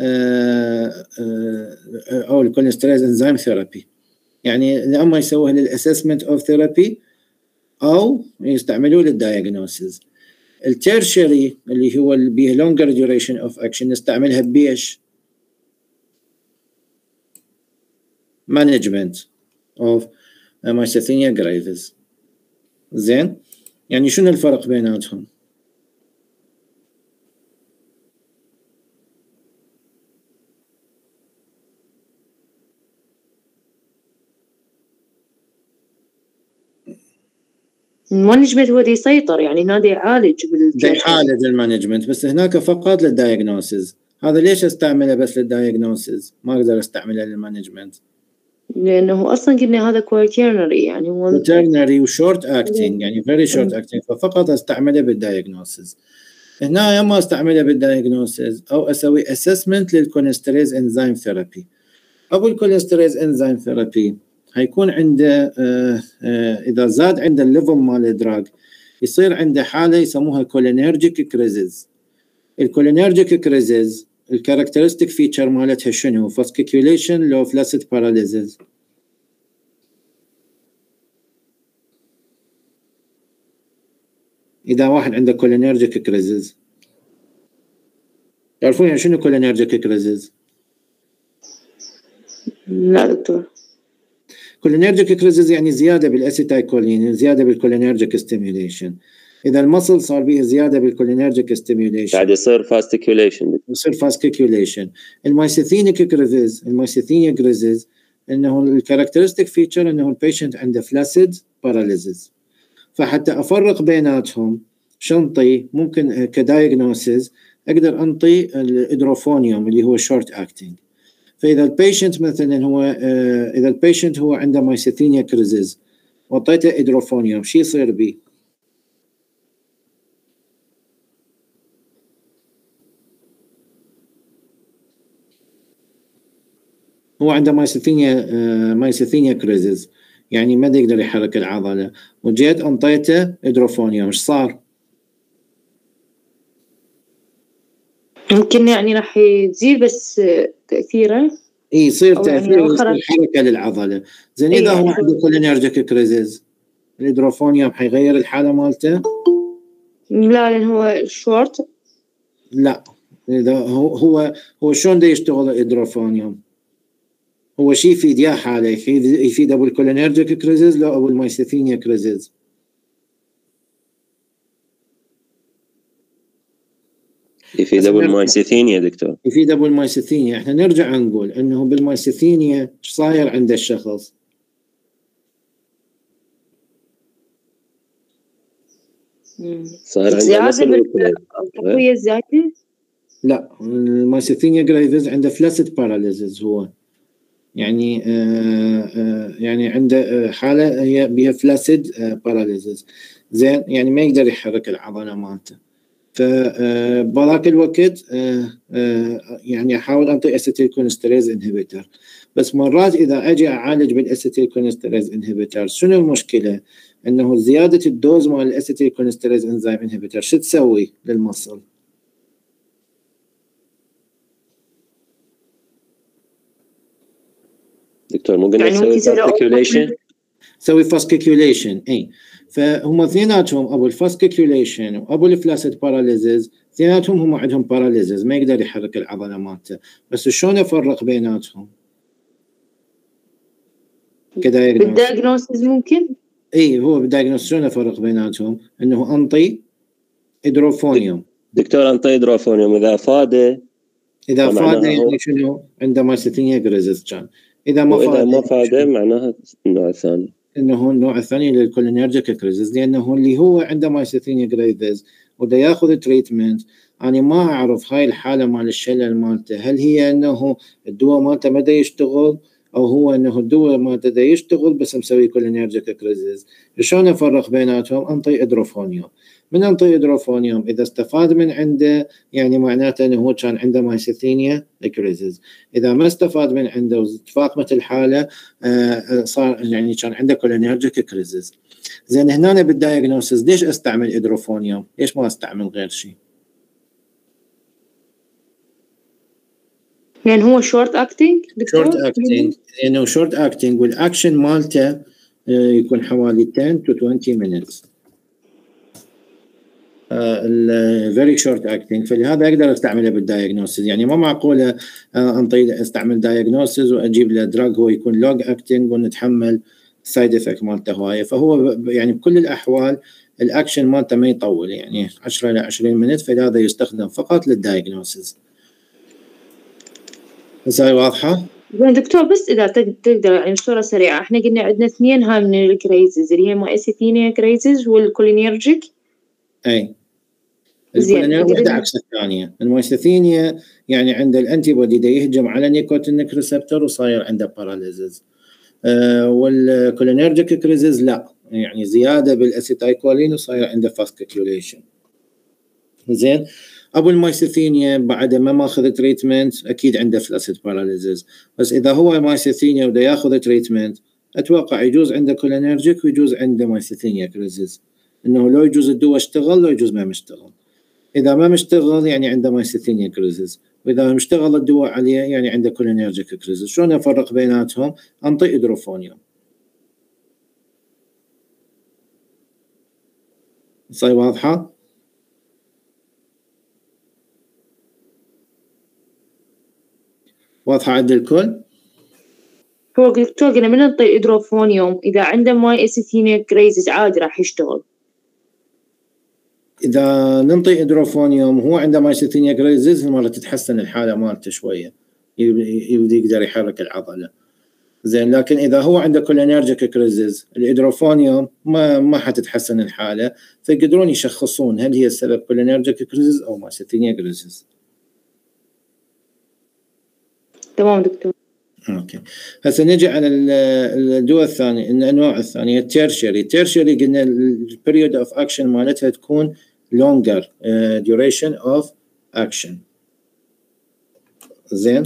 او الكولينستريز انزيم ثيرابي، يعني اما يسووها للاسسمنت اوف ثيرابي او يستعملوه للدايجنوسيس. التيرشري اللي هو اللي بيه لونجر ديوريشن اوف اكشن نستعملها بيش؟ مانجمنت اوف مايستينيا جرايفيز. زين؟ يعني شنو الفرق بيناتهم؟
المانجمنت هو دي يسيطر، يعني هنا دي يعالج
دي يعالج المانجمنت، بس هناك فقط للدايجنوسيس. هذا ليش استعمله بس للدايجنوسيس ما اقدر استعمله للمانجمنت؟
لأنه أصلا قلنا هذا كواترنري يعني هو
كواترنري وشورت اكتنج يعني فيري شورت اكتنج، ففقط استعمله بالدايجنوسيس. هنا اما استعمله بالدايجنوسيس او اسوي اسسمنت للكولينستريز انزيم ثيرابي. ابو الكولينستريز انزيم ثيرابي هيكون عنده آه آه اذا زاد عنده الليفل مال الدراج يصير عنده حاله يسموها كولينرجيك كريزز. الكولينرجيك كريزز الكاركترستيك فيتشر مالتها شنو؟ فاسكيكيوليشن لو فلاسيد باراليزز. اذا واحد عنده كولينرجيك كريزز تعرفون يعني شنو كولينرجيك كريزز؟
لا دكتور.
كولينرجيك كريزز يعني زياده بالاسيتايكولين، زياده بالكولينرجيك ستيميوليشن. اذا المصل صار به زياده بالكولينرجيك ستيميوليشن
قاعد يصير فاستيكيوليشن
يصير فاسكيكيوليشن. المايسيثينيك كريزز المايسيثينيا كريزز انه الكاركترستيك فيتشر انه البيشنت عنده فلاسيد باراليزز. فحتى افرق بيناتهم شنطي ممكن كدايجنوسيس اقدر انطي الادروفونيوم اللي هو شورت اكتنج. فاذا البيشنت مثلا هو اذا البيشنت هو عنده مايسيثينيا كريزز وعطيته ادروفونيوم شو يصير به؟ هو عنده مايسيثينيا مايسيثينيا كريزز يعني ما يقدر يحرك العضله، وجيت انطيته ادروفونيوم ايش صار؟
ممكن يعني راح يزيد بس تأثيره
اي يصير
أو يعني
تاثير
آخر
يصير حركه للعضله. زين
إيه
اذا هو
يعني
عنده كولينرجيك كريزز الادروفونيوم حيغير الحاله مالته؟
لا لأن هو شورت.
لا اذا هو هو هو شلون دا يشتغل الادروفونيوم؟ هو شيء يفيد يا حاله يفيد يفيد ابو الكولينرجيك كريزز لو ابو المايسيثينيا كريزز؟
يفيد ابو المايسيثينيا دكتور.
يفيد ابو المايسيثينيا. احنا نرجع نقول انه بالمايسيثينيا ايش صاير عند الشخص؟
صاير
عنده
زيادة
بالتقوية زيادة؟
لا المايسيثينيا جريفز عنده فلاسيد باراليزز هو يعني آآ آآ يعني عنده حالة هي بها فلاسيد باراليزز. زين يعني ما يقدر يحرك العضلة مالته. فبهذاك الوقت يعني احاول انطي اسيتيل كولينستريز انهبيتر. بس مرات اذا اجي اعالج بالاسيتيل كولينستريز انهبيتر شنو المشكله؟ انه زياده الدوز مال الاسيتيل كولينستريز انزيم انهبيتر شو تسوي للمصل؟
دكتور ممكن يعني نسوي فاسكيكيوليشن؟
سوي فاسكيكيوليشن اي. فهم اثنيناتهم ابو الفاسكيكيوليشن وابو الفلاسيد باراليزز اثنيناتهم هم عندهم باراليزز ما يقدر يحرك العضله مالته. بس شلون افرق بيناتهم؟
بالدايجنوستس ممكن؟
اي هو بالدايجنوستس شلون افرق بيناتهم؟ انه انطي ادروفونيوم.
دكتور انطي ادروفونيوم اذا فاده
اذا فاده يعني شنو؟ عنده مايسيثينيا جريزز كان. اذا ما
فاده ما فاده معناها النوع الثاني
انه النوع الثاني للكولينرجيك كريزز لانه اللي هو عنده مايسيثينيا جريفز وده ياخذ تريتمنت. انا ما اعرف هاي الحاله مال الشلل مالته هل هي انه الدواء مالته ما دا يشتغل او هو انه الدواء مالته دا يشتغل بس مسوي كولينرجيك كريزز. شلون افرق بيناتهم؟ انطي ادروفونيوم. من انطي ادروفونيوم اذا استفاد من عنده يعني معناته انه هو كان عنده مايسيثينيا كريزز. اذا ما استفاد من عنده وتفاقمت الحاله آه صار يعني كان عنده كولينرجيك كريزز. زين هنا بالدايجنوسيس ليش استعمل ادروفونيوم؟ ليش ما استعمل غير شيء؟
لان يعني هو شورت اكتنج دكتور؟
شورت اكتنج لانه شورت اكتنج والاكشن مالته يكون حوالي عشرة to عشرين minutes. الفيري شورت اكتنج فلهذا اقدر استعمله بالدايجنوسيس. يعني ما معقوله انطي استعمل دايجنوسيس واجيب له دراج هو يكون لوج اكتنج ونتحمل سايد افكت مالته هوايه. فهو يعني بكل الاحوال الاكشن مالته ما يطول يعني عشرة الى عشرين مينت فلهذا يستخدم فقط للدايجنوسيس. هسه واضحه؟
دكتور بس اذا تقدر يعني بصوره سريعه احنا قلنا عندنا اثنين هاي من الكريزز اللي هي مايسيثينيا كريزز والكولينيرجيك.
اي الكولينيرجيك وحده عكس الثانيه. المايسيثينيا يعني عند الانتي بودي دا يهجم على نيكوتينيك ريسبتور وصاير عنده باراليزز. آه والكولينيرجيك كريزز لا، يعني زياده بالاسيتايكولين وصاير عنده فاسكيوليشن. زين. ابو المايسيثينيا بعد ما ماخذ تريتمنت اكيد عنده فلاسيد باراليزز، بس اذا هو مايسيثينيا ودا ياخذ تريتمنت اتوقع يجوز عنده كولينيرجيك ويجوز عنده مايسيثينيا كريزز، انه لو يجوز الدواء اشتغل لو يجوز ما مشتغل. اذا ما مشتغل يعني عنده مايسيثينيا كريزز، واذا مشتغل الدواء عليه يعني عنده كولينيرجيك كريزز. شلون افرق بيناتهم؟ انطي ادروفونيوم. صاير واضحه؟ واضحه عند الكل؟
هو دكتور قلنا من نعطي ادروفونيوم اذا عنده مايسيثينيا كريزز عادي راح يشتغل.
اذا ننطي ادروفونيوم هو عنده مايسيثينيا كريزز مرة تتحسن الحاله مالته شويه، يبدا يقدر يحرك العضله. زين. لكن اذا هو عنده كولينيرجيك كريزز الادروفونيوم ما ما حتتحسن الحاله، فيقدرون يشخصون هل هي السبب كولينيرجيك كريزز او مايسيثينيا كريزز.
تمام دكتور.
اوكي. هسه نجي على الدواء الثاني، الانواع الثانيه التيرشري. التيرشري قلنا البريود اوف اكشن مالتها تكون longer uh, duration of action. زين.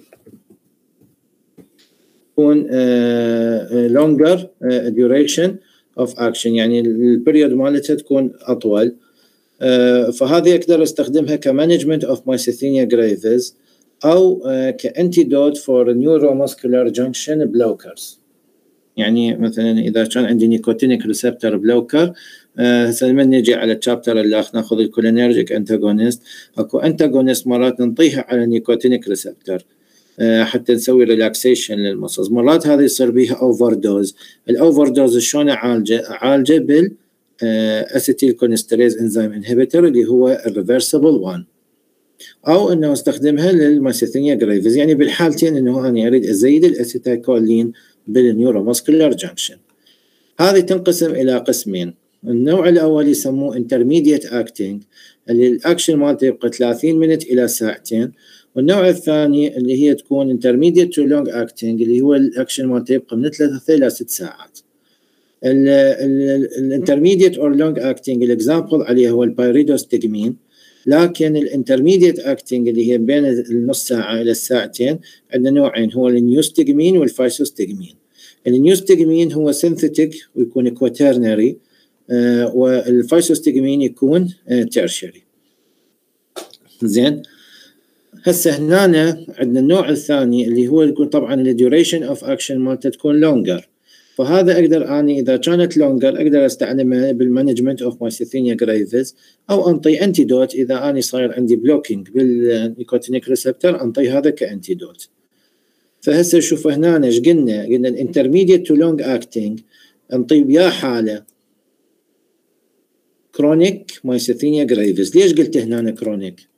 تكون uh, longer uh, duration of action يعني البريود مالتها تكون اطول. uh, فهذه اقدر استخدمها كمانجمنت اوف مايسيثينيا جريفز او uh, كانتيدوت فور نيوروماسكولار جنكشن بلوكرز. يعني مثلا اذا كان عندي نيكوتينيك ريسبتور بلوكر، هسه لما نجي على الشابتر اللي ناخذ الكولينيرجيك انتاغونست، اكو انتاغونست مرات ننطيها على نيكوتينيك ريسبتور حتى نسوي ريلاكسيشن للمصص. مرات هذه يصير بيها اوفر دوز. الاوفر دوز شلون اعالجه؟ اعالجه بال اسيتيل كولينستريز انزيم انهبيتور اللي هو الريفرسبل واحد، او انه استخدمها للمايسيثينيا جريفز. يعني بالحالتين انه انا اريد ازيد الاسيتايكولين بالنيوروماسكولار جنكشن. هذه تنقسم الى قسمين. النوع الاول يسموه intermediate acting اللي الاكشن مالته يبقى ثلاثين مينت الى ساعتين، والنوع الثاني اللي هي تكون intermediate to long acting اللي هو الاكشن مالته يبقى من ثلاثة الى ست ساعات. الانترميديت اور لونج اكتنج الاكزامبل عليه هو البايريدوستجمين، لكن الانترميديت اكتنج اللي هي بين النص ساعه الى الساعتين عندنا نوعين، هو النيوستجمين والفايسوستجمين. النيوستجمين هو سينثيتيك ويكون كواترنري، آه والفايسوستجمين يكون آه تيرشري. زين. هسه هنا عندنا النوع الثاني اللي هو يكون طبعا الديوريشن اوف اكشن مالته تكون لونجر، فهذا اقدر اني اذا كانت لونجر اقدر استعملها بالمانجمنت اوف مايسيثينيا جريفز، او انطي انتيدوت اذا اني صاير عندي بلوكينج بالنيكوتينيك ريسبتور انطي هذا كانتيدوت. فهسه شوف هنا ايش قلنا؟ قلنا الانترميديت تو لونج اكتنج انطي يا حاله كرونيك مايسيثينيا جريفز. ليش قلت هنا كرونيك؟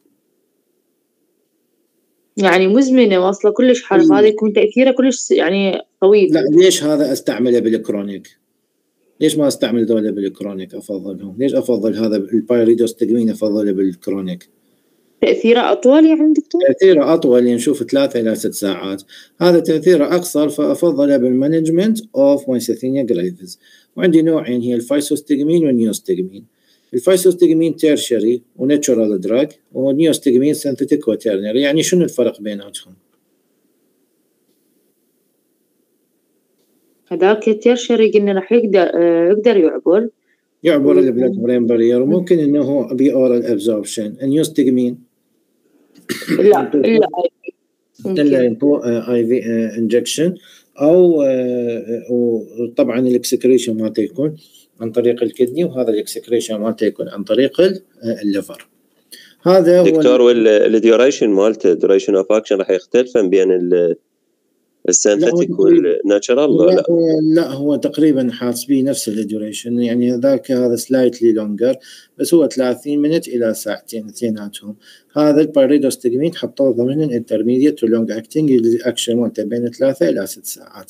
يعني مزمنة واصلة كلش حرف، هذا يكون تأثيره كلش يعني طويل.
لا ليش هذا استعمله بالكرونيك؟ ليش ما استعمل ذولا بالكرونيك افضلهم؟ ليش افضل هذا البايريدوستجمين افضله بالكرونيك؟
تأثيره أطول يعني دكتور؟
تأثيره أطول، يعني نشوف ثلاثة إلى ست ساعات. هذا تأثيره أقصر فأفضله بالمانجمنت أوف مايسيثينيا جريفز. وعندي نوعين هي الفايسوستجمين والنيوستجمين. الفايسوستجمين تيرشري وناتشورال دراج، والنيوستجمين سينثيتيك وترنري. يعني شنو الفرق بيناتهم؟
هذاك التيرشري قلنا راح يقدر يقدر يعبر
يعبر البلاد برين بارير، وممكن انه بي اورال ابزوربشن. النيوستجمين
لا الا
الا ينطو اي في انجكشن، او وطبعا الاكسكريشن مالته يكون عن طريق الكدني، وهذا الاكسكريشن مالته يكون عن طريق الليفر. هذا
دكتور والديوريشن مالته ديوريشن اوف اكشن راح يختلف بين السينثيتيك والناتشرال؟
لا, لا لا هو تقريبا حاسبين نفس الديوريشن، يعني ذاك هذا سلايتلي لونجر، بس هو ثلاثين مينت الى ساعتين اثنيناتهم. هذا البايريدوستجمين حطوه ضمن الانترميديت ولونج اكتنج الاكشن مالته بين ثلاثة الى ست ساعات.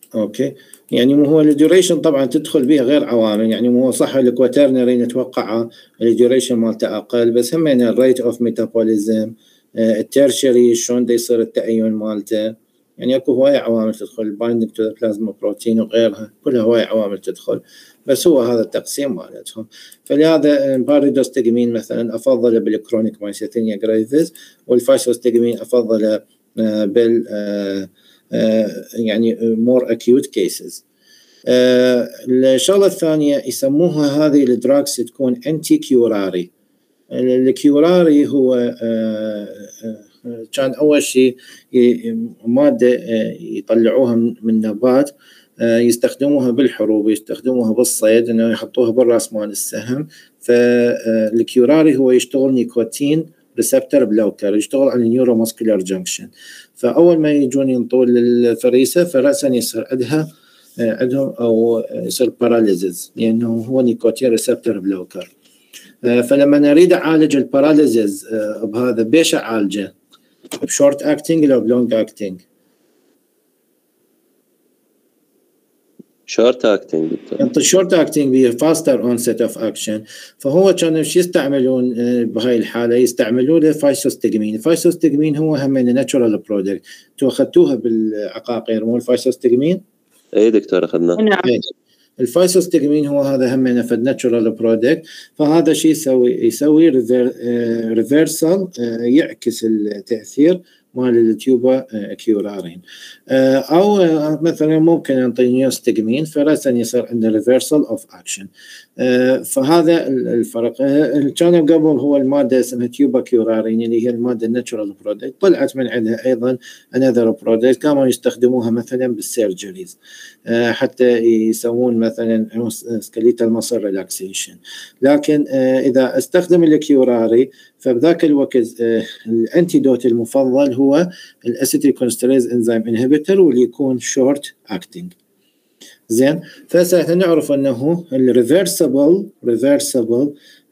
اوكي يعني مو هو الديوريشن طبعا تدخل بها غير عوامل، يعني مو صح الكواترنري نتوقع الديوريشن مالته اقل، بس هم يعني الريت اوف ميتابوليزم، التيرشري شلون دا يصير التأين مالته، يعني اكو هواي عوامل تدخل، بايندينج تو ذا بلازما بروتين وغيرها، كلها هواي عوامل تدخل، بس هو هذا التقسيم مالتهم. فلهذا باريدوستجمين مثلا افضله بالكرونيك مايسيثينيا جريفيس، والفايسوستجمين افضله بال يعني more acute cases. الشغلة الثانية يسموها هذه الدراكس تكون انتي كيوراري. الكيوراري هو كان أول شيء مادة يطلعوها من نبات يستخدموها بالحروب، يستخدموها بالصيد، انه يحطوها بالراس مال السهم. فالكيوراري هو يشتغل نيكوتين ريسبتر بلوكر، يشتغل على النيورو ماسكولار جنكشن. فاول ما يجون ينطون للفريسه فراسا يصير عندها عندهم او يصير باراليزز، لانه هو نيكوتين ريسبتر بلوكر. فلما نريد اعالج الباراليزز بهذا بيش اعالجه؟ بشورت اكتنج لو بلونج اكتنج؟
شورت اكتنج
انت الشورت اكتنج بيه فاستر اونست اوف اكشن. فهو كانوا شو يستعملون بهاي الحاله؟ يستعملون له فايسوستجمين. الفايسوستجمين هو هم ناتشورال برودكت، انتوا اخذتوها بالعقاقير مو الفايسوستجمين؟
اي دكتور اخذناه.
نعم.
الفايسوستجمين هو هذا هم نفد ناتشورال برودكت. فهذا شيء يسوي يسوي ريفرسال، يعكس التاثير مال التيوبا كيورارين. او مثلا ممكن نعطي نيوستجمين فراسا يصير عنده ريفرسال اوف اكشن. فهذا الفرق. كان قبل هو الماده اسمها تيوبا كيورارين اللي هي الماده الناتشورال برودكت، طلعت من عندها ايضا انذر برودكت كانوا يستخدموها مثلا بالسيرجريز حتى يسوون مثلا سكليتال ماسل ريلاكسيشن. لكن اذا استخدم الكيوراري فبذاك الوقت الانتيدوت المفضل هو الاسيتيلكولينستريز انزيم انهبيتور، واللي يكون شورت اكتنج. زين، فهسه نعرف انه الريفرسبل ريفرسبل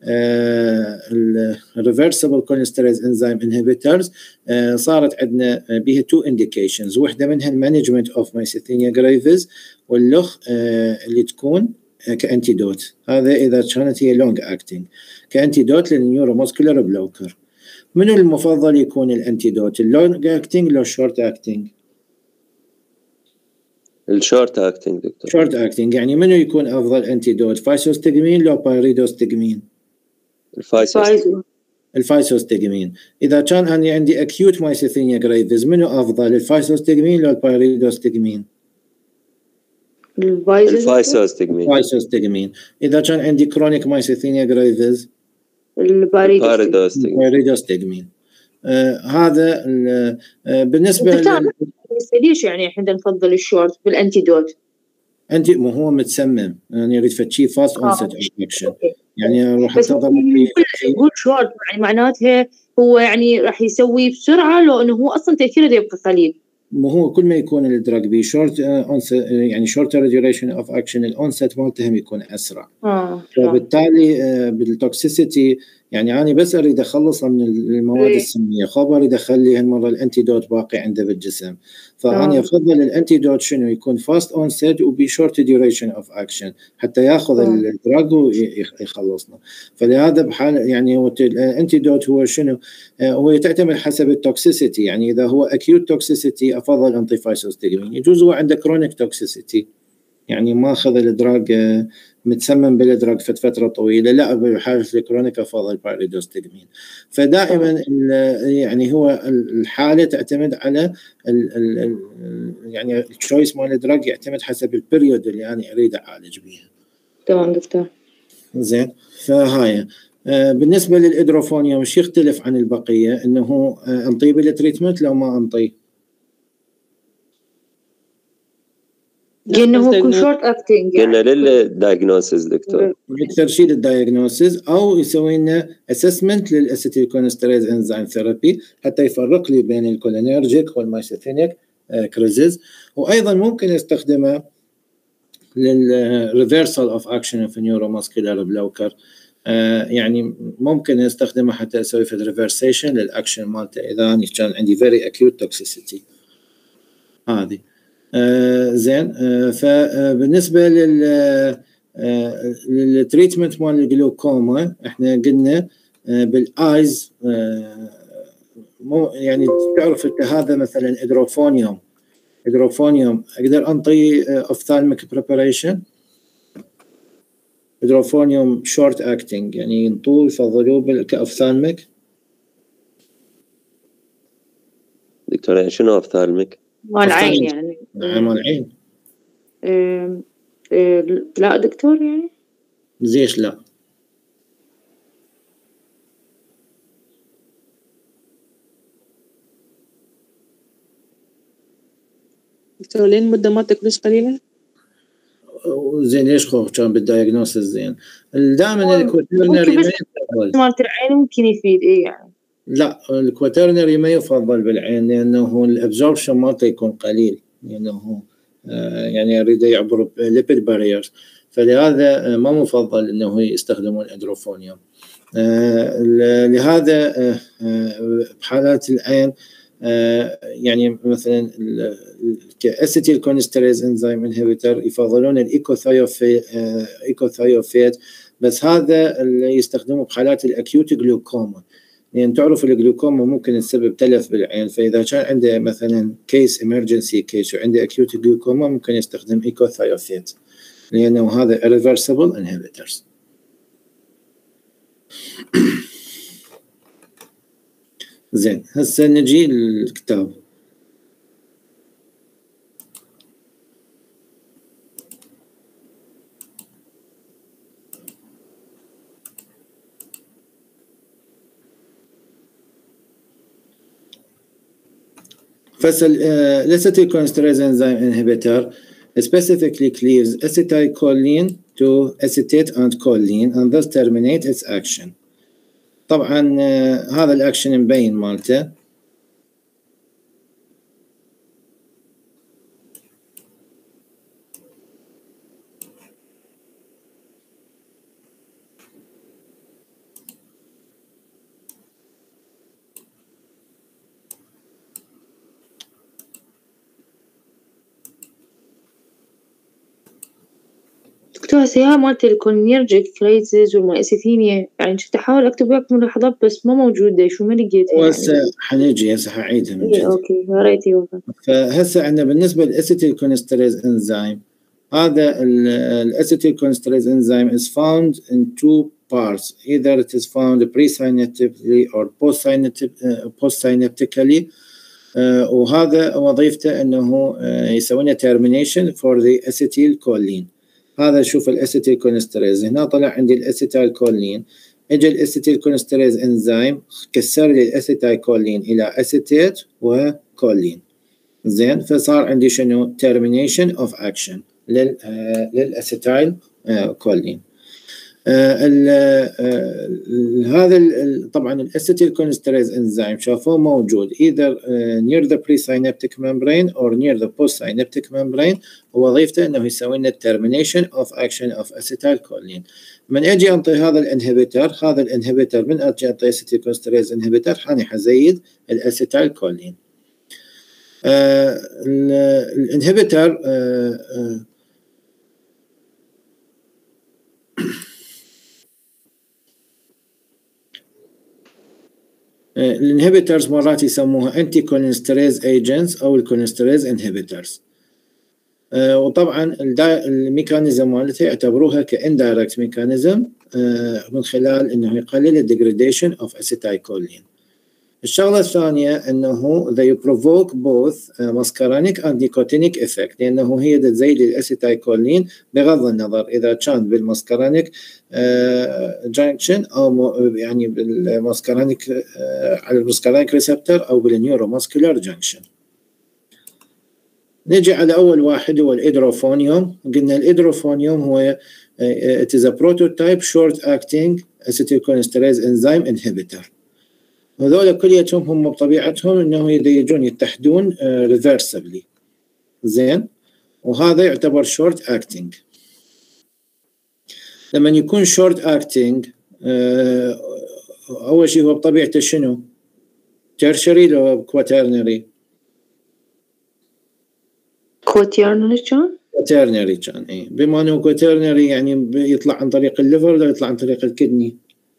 الريفرسبل كولينستريز انزيم انهبيتورز صارت عندنا بها تو انديكيشنز، واحده منها المانجمنت اوف مايسيثينيا جريفيس، واللخ اللي تكون كانتيدوت. هذا اذا كانت هي لونج اكتنج كانتيدوت للنيورو ماسكولار بلوكر. منو المفضل يكون الانتيدوت، اللونج اكتنج لو شورت اكتنج؟
الشورت اكتنج دكتور.
شورت اكتنج. يعني منو يكون افضل انتيدوت، فايسوستجمين لو بايريدوستجمين؟
الفايسوستجمين.
الفايسوستجمين. اذا كان انا عندي اكيوت مايسيثينيا جريفيس منو افضل، الفايسوستجمين لو البايريدوستجمين؟
الفايسوستجمين.
الفايسوستجمين. اذا كان عندي كرونيك مايسيثينيا جريفيس
البايريدوستجمين.
البايريدوستجمين. آه هذا آه بالنسبه
لل... ليش يعني احنا نفضل الشورت بالانتيدوت؟
انت مو هو متسمم، يعني يريد فتشي فاست اونست اكشن، يعني راح
تضرب يقول شورت يعني معناتها هو يعني راح يسوي بسرعه، لو انه هو اصلا تاثيره يبقى قليل.
مو هو كل ما يكون الدراج بي شورت اونست يعني شورتر ديوريشن اوف اكشن، الاونست مالته هم يكون اسرع.
اه
فبالتالي بالتوكسيسيتي يعني انا بس اريد اخلص من المواد
إيه.
السميه، خب اريد اخلي هالمره الانتيدوت باقي عنده بالجسم. فانا
آه.
افضل الانتيدوت شنو يكون فاست اونست وبشورت ديوريشن اوف اكشن حتى ياخذ
آه.
الدراج ويخلصنا. فلهذا بحال يعني هو الانتيدوت هو شنو، هو تعتمد حسب التوكسيسيتي. يعني اذا هو اكيوت توكسيسيتي افضل انطي فايسوستجمين. يجوز هو عنده كرونيك توكسيسيتي يعني ما اخذ الدراج متسمم بالادراج فت فتره طويله، لا بحاله الكرونيك افضل بايريدوستجمين. فدائما يعني هو الحاله تعتمد على ال ال يعني التشويس مال الادراج يعتمد حسب البريود اللي انا اريد اعالج بيها.
تمام دكتور.
زين، فهاي بالنسبه للادروفونيا وش يختلف عن البقيه، انه انطيه بالتريتمنت لو ما انطيه؟
لانه هو كل شورت اكتنج
قلنا للدايجنوسيس دكتور،
اكثر شيء للدايجنوسيس، او يسوي لنا اسسمنت للاسيتيلكولينستريز انزيم ثيرابي حتى يفرق لي بين الكولينرجيك والمايسيثينيك كريزز. وايضا ممكن يستخدمه للريفرسال اوف اكشن اوف نيوروماسكولار بلوكر، يعني ممكن يستخدمه حتى اسوي في ريفرسيشن للاكشن مالته اذا كان عندي فيري اكيوت توكسيسيتي. هذه آه زين. آه فبالنسبه لل للتريتمنت مال الجلوكوما احنا قلنا آه بالايز، آه مو يعني تعرف انت هذا مثلا ادروفونيوم ادروفونيوم اقدر انطي اوفثالميك بريباريشن، ادروفونيوم شورت اكتنج يعني ينطوه يفضلوه كاوفثالميك.
دكتور شنو اوفثالميك؟
مال العين يعني.
نعم مال العين.
أه أه لا دكتور يعني
زيش لا.
دكتور لين مدة ما تاكلوش قليلة؟
زين ليش خوف كان بالدايجنوستس زين؟ دائما الكواترنري ما يفضل.
مالت العين ممكن يفيد ايه يعني؟
لا الكواترنري ما يفضل بالعين لانه الابزوربشن مالته يكون قليل، لانه آه يعني يريد يعبر ليبيد بارير، فلهذا ما مفضل انه يستخدمون ادروفونيوم. آه لهذا آه بحالات العين آه يعني مثلا كاسيتيل كونستريز انزيم انهبيتر يفضلون الايكوثايوفيت آه ايكوثايوفيت، بس هذا اللي يستخدموه بحالات الاكيوت جلوكوما، لأن يعني تعرف الجلوكوما ممكن تسبب تلف بالعين، فإذا كان عنده مثلا كيس إمرجنسي كيس وعنده أكيوت جلوكوما ممكن يستخدم إيكوثايوفيت لأنه هذا irreversible inhibitors. زين هسه نجي للكتاب. فصل acetylcholinesterase enzyme inhibitor specifically cleaves acetylcholine to acetate and choline and thus terminate its action. طبعا هذا الاكشن مبين مالته.
دكتور هسه مالت الكولينيرجيك كرايسيس والمايسيثينيا يعني كنت احاول اكتب وياك ملاحظات بس ما موجوده، شو ما لقيتها
هسه يعني. حنيجي هسه حعيدها من جديد.
اوكي يا ريت يوفى.
فهسه عندنا بالنسبه للاسيتيل كولينستريز انزيم، هذا الاسيتيل كولينستريز انزيم is found in two parts, either it is found pre-synaptically or post-synaptically. uh, وهذا وظيفته انه uh, يسوي لنا termination for the acetylcholine. هذا شوف الاسيتيل كولينستريز، هنا طلع عندي الاسيتيل كولين، اجى الاسيتيل كولينستريز انزيم كسر لي الاسيتيل كولين الى اسيتيت وكولين. زين فصار عندي شنو termination of action لل آه للاسيتيل آه كولين. آه آه هذا طبعا الاسيتيل كولينستريز انزيم شافوه موجود either uh, near the presynaptic membrane or near the postsynaptic membrane، ووظيفته انه يسوي لنا termination of action of acetylcholine. من اجي انطي هذا الانهبيتر، هذا الانهبيتر من اجي انطي اسيتيل كولينستريز انهبيتر حاني حزيد الاسيتylcholine. آه الانهبيتر آه آه الانهبيترز مرات يسموها انتي كولينستريز ايجنتس او الكولينستريز انهبيترز. أه وطبعا الميكانيزم مالتها يعتبروها كاندايركت ميكانيزم أه من خلال انه يقلل الديجريديشن اوف اسيتايلكولين. الشغله الثانيه انه they provoke both muscarinic and nicotinic effect، لانه هي تزيد الاسيتايلكولين بغض النظر اذا كان بالمسكرينيك جانكشن او يعني بالمسكرينيك على المسكرينيك ريسبتور او بالنيورو ماسكولار جانكشن. نجي على اول واحد هو الادروفونيوم. قلنا الادروفونيوم هو it is a prototype short acting acetylcholinesterase enzyme inhibitor. هذول كليتهم هم بطبيعتهم انه يجون يتحدون ريفرسبلي. زين وهذا يعتبر شورت اكتنج. لما يكون شورت اكتنج اول شيء هو بطبيعته شنو؟ تيرشري لو كواترنري؟
كوتيرنري كان؟
كوتيرنري كان اي، بما انه كوتيرنري يعني يطلع عن طريق الليفر ولا يطلع عن طريق الكدني؟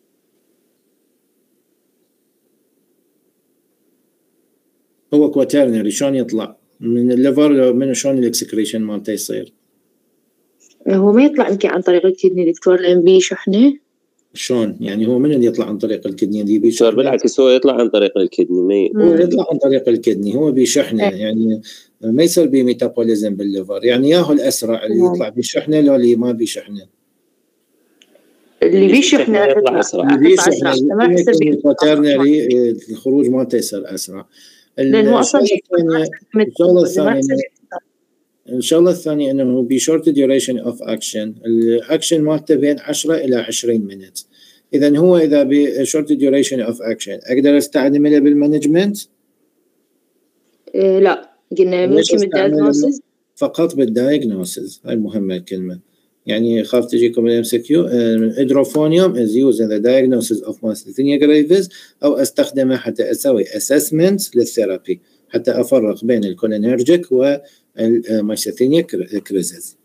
هو كوتيرنري شلون يطلع من الليفر؟ من شلون الاكسكريشن مالته يصير؟
هو ما يطلع يمكن عن طريق الكدني دكتور لان بيه شحنه.
شلون يعني هو من اللي يطلع عن طريق الكدني؟ اللي بيشحنه
بالعكس هو يطلع عن طريق الكدني، ما
هو يطلع عن طريق الكدني، هو بيشحنه يعني ما يصير بيه ميتابوليزم بالليفر، يعني ياهو الاسرع اللي يطلع بيشحنه لو اللي ما بيشحنه؟
اللي بيشحنه
يطلع اسرع،
اللي بيشحنه كوتيرنري الخروج مالته يصير اسرع.
لان هو اصلا
الشغله الثانيه الشغله الثانيه انه بشورت ديوريشن اوف اكشن، الاكشن مالته بين عشرة الى عشرين مينت. اذا هو اذا بشورت ديوريشن اوف اكشن اقدر استخدمه بالمانجمنت؟
إيه لا، قلنا ممكن بالدايجنوسيس
فقط. بالدايجنوسيس هاي مهمه الكلمه، يعني خاف تجيكم الام سي كيو. ادروفونيوم از يوز ان ذا diagnosis اوف myasthenia gravis، او استخدمه حتى اسوي اسسمنت للثيرابي، حتى افرق بين الكولينرجيك والمايسيثينيا كريزز.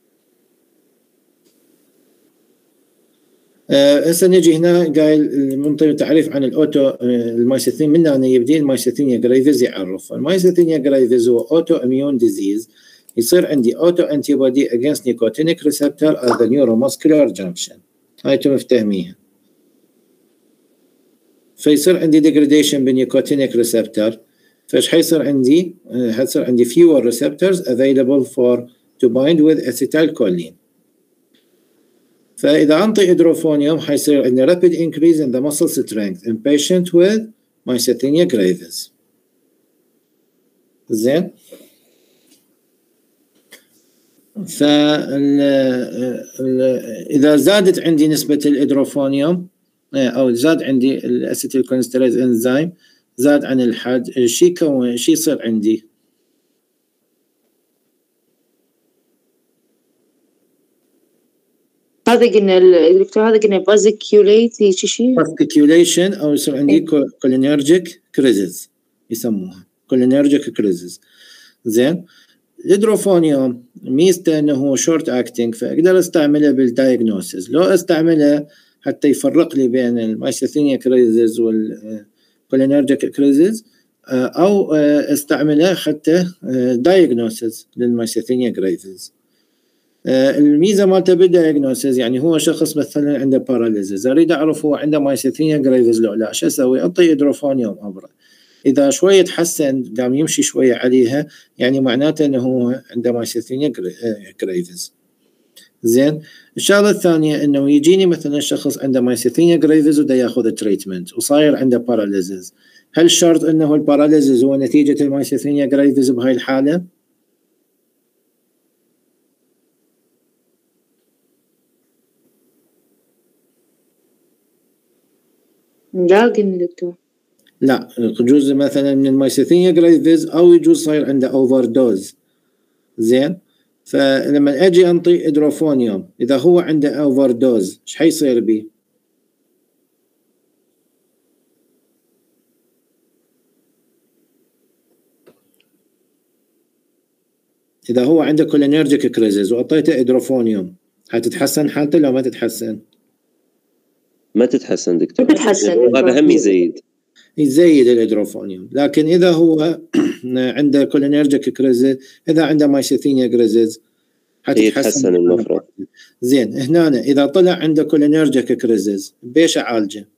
هسه نجي هنا قايل منطي تعريف عن الاوتو المايسيثين. من هنا يبدي المايسيثينيا جريفيز يعرف المايسيثينيا جريفيز هو اوتو اميون ديزيز، يصير عندي اوتو انتي بودي اجينست نيكوتينيك ريسبتور at the neuromuscular junction. هاي انتم مفتهميها. فيصير عندي degradation بالنيكوتينيك ريسبتور، فايش حيصير عندي؟ حيصير عندي fewer receptors available for to bind with acetylcholine. فإذا أنطي إدروفونيوم حيصير عندنا rapid increase in the muscle strength in patient with myasthenia gravis. زين. فإذا زادت عندي نسبة الإدروفونيوم أو زاد عندي الأسيتيلكولينستريز إنزيم زاد عن الحد، شي يكون شي يصير عندي؟
هذا قلنا الدكتور، هذا قلنا فازيكيوليت شيء شيء
فازيكيوليشن، او يصير عندي كولينرجيك كريزز يسموها كولينرجيك كريزز. زين. الهيدروفونيوم ميزته انه هو شورت اكتنج، فاقدر استعمله بالدايجنوسيس. لو استعمله حتى يفرق لي بين المايسيثينيا كريزز والكولينرجيك كريزز، او استعمله حتى دايجنوسيس للمايسيثينيا كريزز. الميزه مالته بالدايجنوسيس يعني هو شخص مثلا عنده باراليزز، اريد اعرف هو عنده مايسيثينيا جريفز لو لا، شو اسوي؟ اعطي ادروفونيوم ابره. اذا شويه تحسن قام يمشي شويه عليها، يعني معناته انه هو عنده مايسيثينيا جريفز. زين. الشغله الثانيه انه يجيني مثلا شخص عنده مايسيثينيا جريفز ودا ياخذ تريتمنت وصاير عنده باراليزز، هل شرط انه الباراليزز هو نتيجه المايسيثينيا جريفز بهاي الحاله؟
لا قلنا دكتور
لا، يجوز مثلا من المايسيثينيا جريفز او يجوز صاير عنده اوفر دوز. زين. فلما اجي انطي ادروفونيوم اذا هو عنده اوفر دوز ايش حيصير بيه؟ اذا هو عنده كولينرجيك كريزز واعطيته ادروفونيوم حتتحسن حالته لو ما تتحسن؟
ما تتحسن دكتور،
ما تتحسن.
هذا هم يزيد
يزيد الادروفونيوم. لكن اذا هو عنده كولينرجيك كريزز، اذا عنده مايسيثينيا كريزز
حتتحسن المفروض.
زين. هنا اذا طلع عنده كولينرجيك كريزز بيش اعالجه؟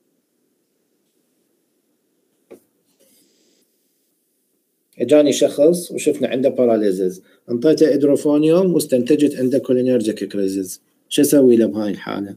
اجاني شخص وشفنا عنده باراليزز، انطيته ادروفونيوم واستنتجت عنده كولينرجيك كريزز، شو اسوي له بهاي الحاله؟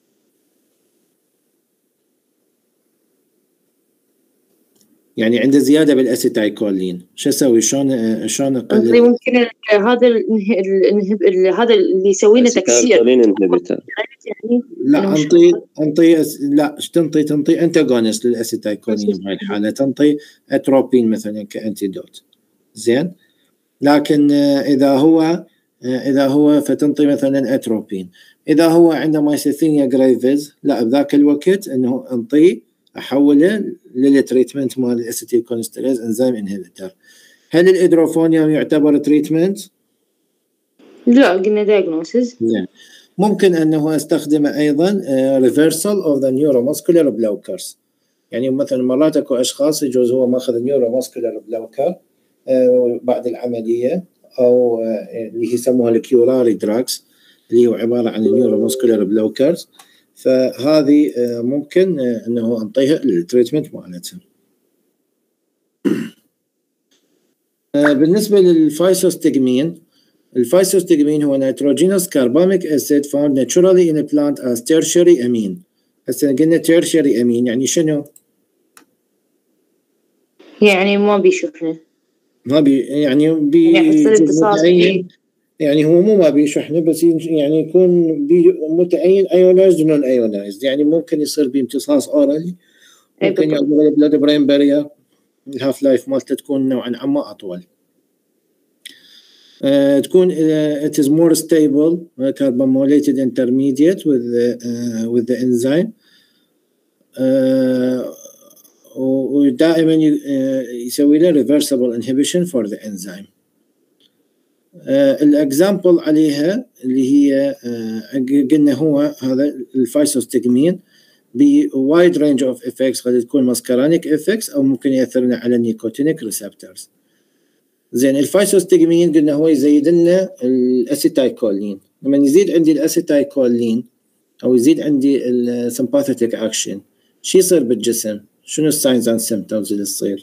يعني عنده زياده بالاسيتايكولين، شو اسوي؟ شلون شلون اقلل؟
ممكن هذا ال هذا اللي يسوي لنا تكسير
يعني
لا انطي انطي لا ايش تنطي؟ تنطي انتاغونست للاسيتايكولين بهاي الحاله، تنطي اتروبين مثلا كانتيدوت. زين. لكن اذا هو اذا هو فتنطي مثلا اتروبين. اذا هو عنده مايسيثينيا جريفز لا، بذاك الوقت انه انطيه احوله للتريتمنت مال الاسيتيلكولينستريز انزيم انهبيتر. هل الإدروفونيوم يعتبر تريتمنت؟
لا قلنا diagnosis.
نعم. ممكن أنه أستخدمه أيضا reversal of the neuromuscular blockers. يعني مثلا مرات أكو أشخاص يجوز هو ماخذ neuromuscular blocker بعد العملية أو اللي يسموها الكيوراري دراكس اللي هو عبارة عن neuromuscular blockers، فهذه ممكن أنه أنطيها التريتمنت مالتها. بالنسبة للفايسوستجمين، الفايسوستجمين هو nitrogenous carbamic acid found naturally in a plant as tertiary amine. هسه قلنا tertiary amine يعني شنو؟
يعني ما بيشوفنا،
ما بي يعني بي
يعني يحصل امتصاص فيه.
يعني هو مو ما بيشحنه بس يعني يكون بي متعين ايونايزد نون ايونايزد، يعني ممكن يصير بامتصاص اورالي، ممكن يعبر البلاد برين بارير، الهاف لايف مالته تكون نوعا ما اطول. Uh, تكون uh, it is more stable uh, carbamolated intermediate with the, uh, with the enzyme uh, ودائما يسوي له reversible inhibition for the enzyme. الاكزامبل عليها اللي هي قلنا هو هذا الفايسوستجمين بوايد رينج اوف افكتس، قد تكون ماسكارانيك افكتس او ممكن ياثرنا على النيكوتينيك ريسبتورز. زين الفايسوستجمين قلنا هو يزيد لنا الاسيتايكولين، لما يزيد عندي الاسيتايكولين او يزيد عندي السمباثيتيك اكشن شو يصير بالجسم؟ شنو الساينز اند سيمبتومز اللي تصير؟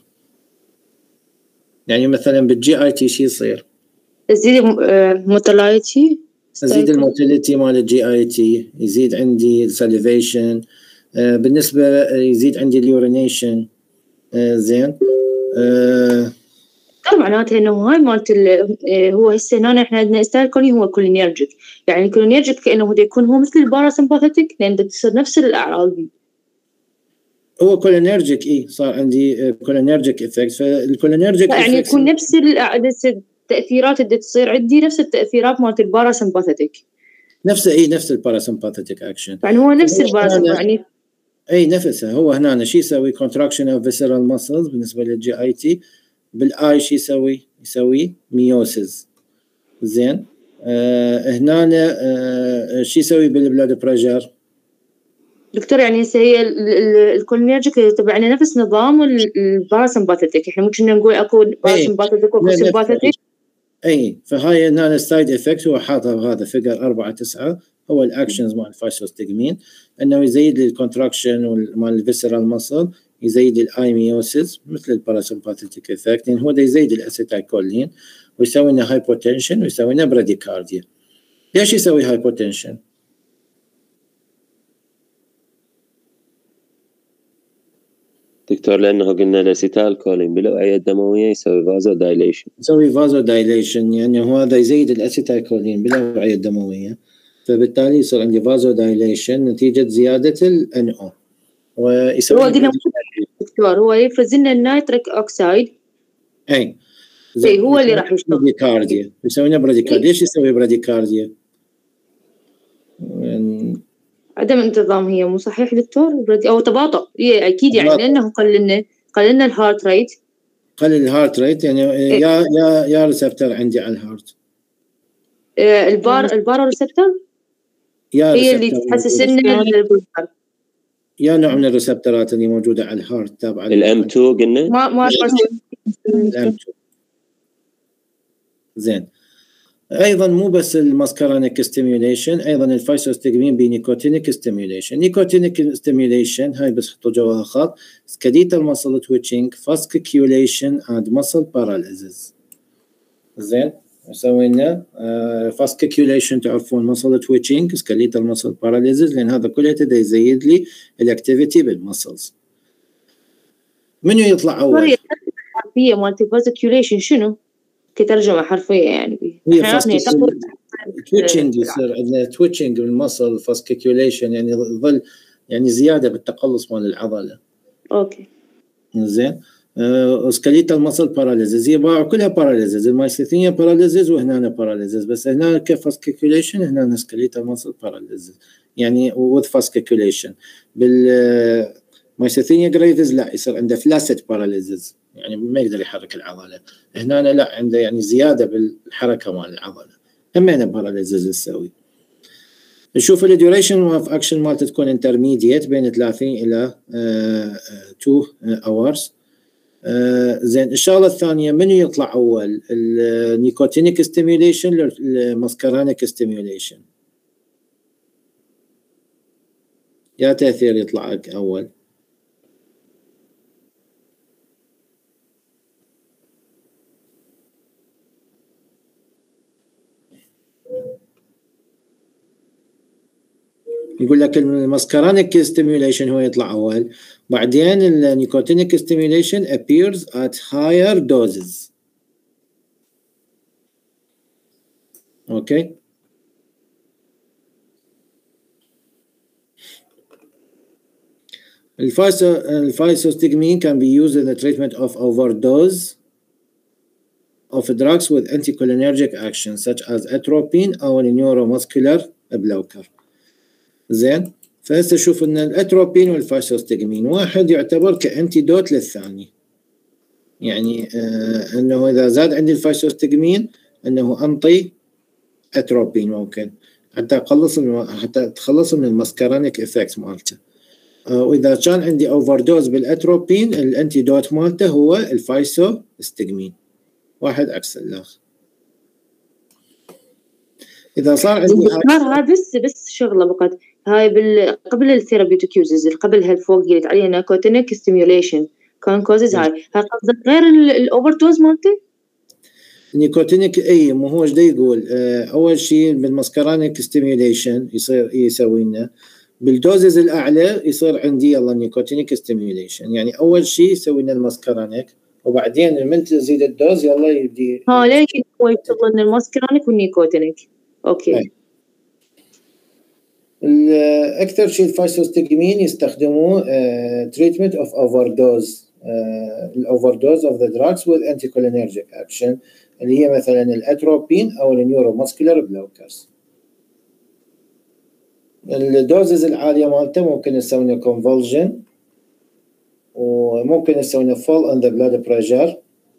يعني مثلا بالجي اي تي شو يصير؟
يزيد موتيليتي،
يزيد الموتيليتي مال الجي اي تي، يزيد عندي الساليفيشن، آه بالنسبه يزيد عندي اليورينيشن. آه زين آه
معناته انه هاي مالت هو هسه هنا احنا عندنا استالكوني هو كولينيرجيك، يعني الكولينيرجيك كانه بده يكون هو مثل الباراسمباثيك لان تصير نفس الاعراض دي.
هو كولينيرجيك اي صار عندي كولينيرجيك افكت، فالكولينيرجيك
يعني يكون نفس التاثيرات اللي تصير عندي نفس التاثيرات مالت الباراسمباثيك،
نفس اي نفس الباراسمباثيك اكشن،
يعني هو نفس الباراسمباثيك يعني
اي نفسه. هو هنا شو يسوي؟ كونتراكشن اوف فيسرال ماسلز بالنسبه للجي اي تي، بالاي شو يسوي؟ يسوي ميوسيس. زين آه هنا آه شو يسوي بالبلاد بريشر؟
دكتور يعني هسه هي الكولينيرجيك تبعنا نفس نظام الباراسمباثيك، احنا ممكن نقول اكو باراسمباثيك واكو سمباثيك.
اي فهاي هنا السايد افكت هو حاطها بهذا فيجر أربعة تسعة، هو الاكشنز مال الفايسوستجمين انه يزيد الكونتراكشن مال الفيسرال ماسل، يزيد الايميوسيس مثل الباراسمباثيك افكت، يعني هو ده يزيد الاسيتايكولين ويسوي لنا هايبوتنشن ويسوي لنا براديكارديا. ليش يسوي هايبوتنشن؟
دكتور لأنه قلنا الاسيتال كولين بالأوعية الدموية يسوي فازو دايليشن
يسوي فازو دايليشن، يعني هو هذا يزيد الاسيتال كولين بالأوعية الدموية، فبالتالي يصير عندي فازو دايليشن نتيجة زيادة الان او ويسوي
هو قلنا دكتور هو يفرز لنا النيتريك اوكسايد
اي
اي هو اللي راح يشتغل
براديكارديا، يسوي لنا براديكارديا. ليش يسوي براديكارديا؟
عدم انتظام هي مو صحيح دكتور او تباطؤ؟ اي اكيد يعني لانه قللنا قللنا الهارت ريت،
قلل الهارت ريت يعني إيه؟ يا يا يا ريسبتر عندي على الهارت
إيه البار البارا ريسبتر
يا
هي اللي تحسس لنا
يا نوع من الريسبترات اللي موجوده على الهارت تابعه
الام اثنين قلنا
ما ما
الام اثنين. زين ايضا مو بس الماسكارانيك ستيميوليشن، ايضا الفايسوستجمين بنيكوتينيك ستيميوليشن. نيكوتينيك ستيميوليشن هاي بس حطوا جواها خط، سكليتال ماسل تويتشنج، فاسكيوليشن اند ماسل باراليزز. زين نسوي لنا فاسكيوليشن تعرفون ماسل تويتشنج، سكليتال ماسل باراليزز، لان هذا كله تدا يزيد لي الاكتيفيتي بالماسلز. منو يطلع اول؟
الحرفيه مالت فاسكيوليشن شنو؟ كترجمه حرفيه يعني
هي تويتشنج، يصير عندنا تويتشنج بالمصل، فاسكيوليشن يعني ظل يعني زياده بالتقلص مال العضله.
اوكي
زين آه سكليتال ماسل باراليزز هي كلها باراليزز، المايستينيا باراليزز وهنا باراليزز، بس هنا كفاسكيوليشن هنا سكليتال ماسل باراليزز يعني وذ فاسكيوليشن. بالمايستينيا جريفز لا يصير عنده فلاسيت باراليزز، يعني ما يقدر يحرك العضله. هنا لا عنده يعني زياده بالحركه مال العضله، همينه باراليزز تسوي. نشوف الديوريشن اوف اكشن مالته تكون انترميديت بين ثلاثين الى اثنين اورز. زين الشغله الثانيه منو يطلع اول، النيكوتينيك ستيميوليشن ولا الماسكارينيك ستيميوليشن؟ يا تاثير يطلع اول؟ يقول لك الماسكارينيك ستيميوليشن هو يطلع اول، بعدين النيكوتينيك ستيميوليشن appears at higher doses. اوكي. الفايسوستيجمين can be used in the treatment of overdose of drugs with anticholinergic action such as atropine او neuromuscular blocker. زين، فهسه شوف ان الاتروبين والفايسوستيجمين واحد يعتبر كانتيدوت للثاني، يعني آه انه اذا زاد عندي الفايسوستيجمين انه انطي اتروبين ممكن حتى اخلص حتى اتخلص من الماسكارينيك افكت مالته. آه واذا كان عندي اوفر دوز بالاتروبين الانتيدوت مالته هو الفايسوستيجمين، واحد عكس الاخر. اذا صار عندي
هاي بس بس شغله بقت هاي بال قبل الثيرابيوتيك يوزز قبل هالفوق قلت عليها نيكوتينيك ستيميوليشن كان كوزز هاي هاي قصدك غير الاوفر دوز مالته؟
نيكوتينيك اي مو هو ايش دا يقول؟ آه اول شيء بالماسكارينيك ستيميوليشن يصير يسوي لنا بالدوزز الاعلى يصير عندي يلا نيكوتينيك ستيميوليشن، يعني اول شيء يسوي لنا الماسكارينيك وبعدين من تزيد الدوز يلا يبدي
ها ليش هو يشتغل لنا الماسكارينيك والنيكوتينيك. اوكي.
أي. اكثر شيء الفايسوستيجمين يستخدموه تريتمنت اوف اوفر دوز، الاوفر دوز اوف ذا دراجز وذ انتيكولينرجيك اكشن اللي هي مثلا الاتروبين او النيوروماسكولار بلوكرز. الدوزز العاليه مالته ممكن نسوي لنا كونفولجن وممكن نسوي لنا فول ان ذا بلاد بريشر،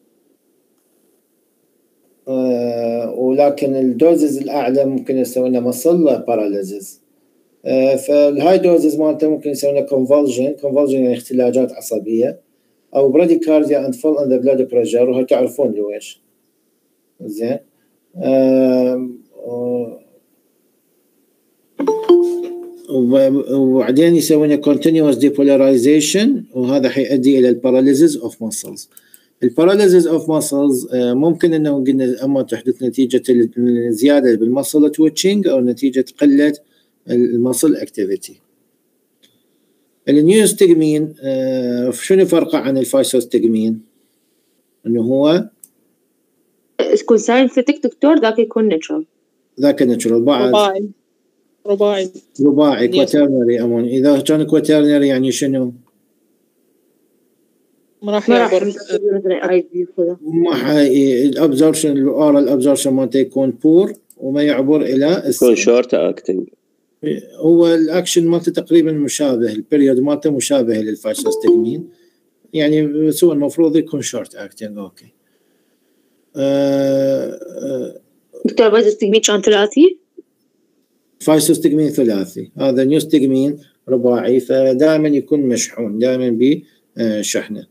ولكن الدوزز الاعلى ممكن نسوي لنا مسل باراليزز. فالهاي دوزز مالته ممكن يسوي لنا كونفولجن، كونفولجن يعني اختلاجات عصبيه، او براديكارديا اند فول ان ذا بلاد بريشر، وهي تعرفون لويش. زين. وبعدين يسوي لنا continuous depolarization وهذا حيؤدي الى الباراليزز اوف ماسلز. الباراليزز اوف ماسلز ممكن انه قلنا اما تحدث نتيجه الزياده بالمسل تويتشنج او نتيجه قله المسل اكتيفيتي. النيوستيجمين شنو فرقه عن الفايسوستيجمين؟ انه هو
يكون ساينثيتك دكتور، ذاك يكون ناتشرال.
ذاك ناتشرال. بعد
رباعي رباعي
رباعي كواترنري امون. اذا كان كواترنري يعني شنو؟
ما راح يعبر
ما حي الابزوربشن الاورال ابزوربشن مالته يكون بور وما يعبر الى
يكون شورت اكتنج.
هو الاكشن مالته تقريبا مشابه، البريود مالته مشابه للفايسوستيجمين يعني، بس هو المفروض يكون شورت اكتنج. اوكي. أه
دكتور فايسوستيجمين كان ثلاثي؟
فايسوستيجمين ثلاثي، هذا نيوستيجمين رباعي، فدائما يكون مشحون دائما بشحنه.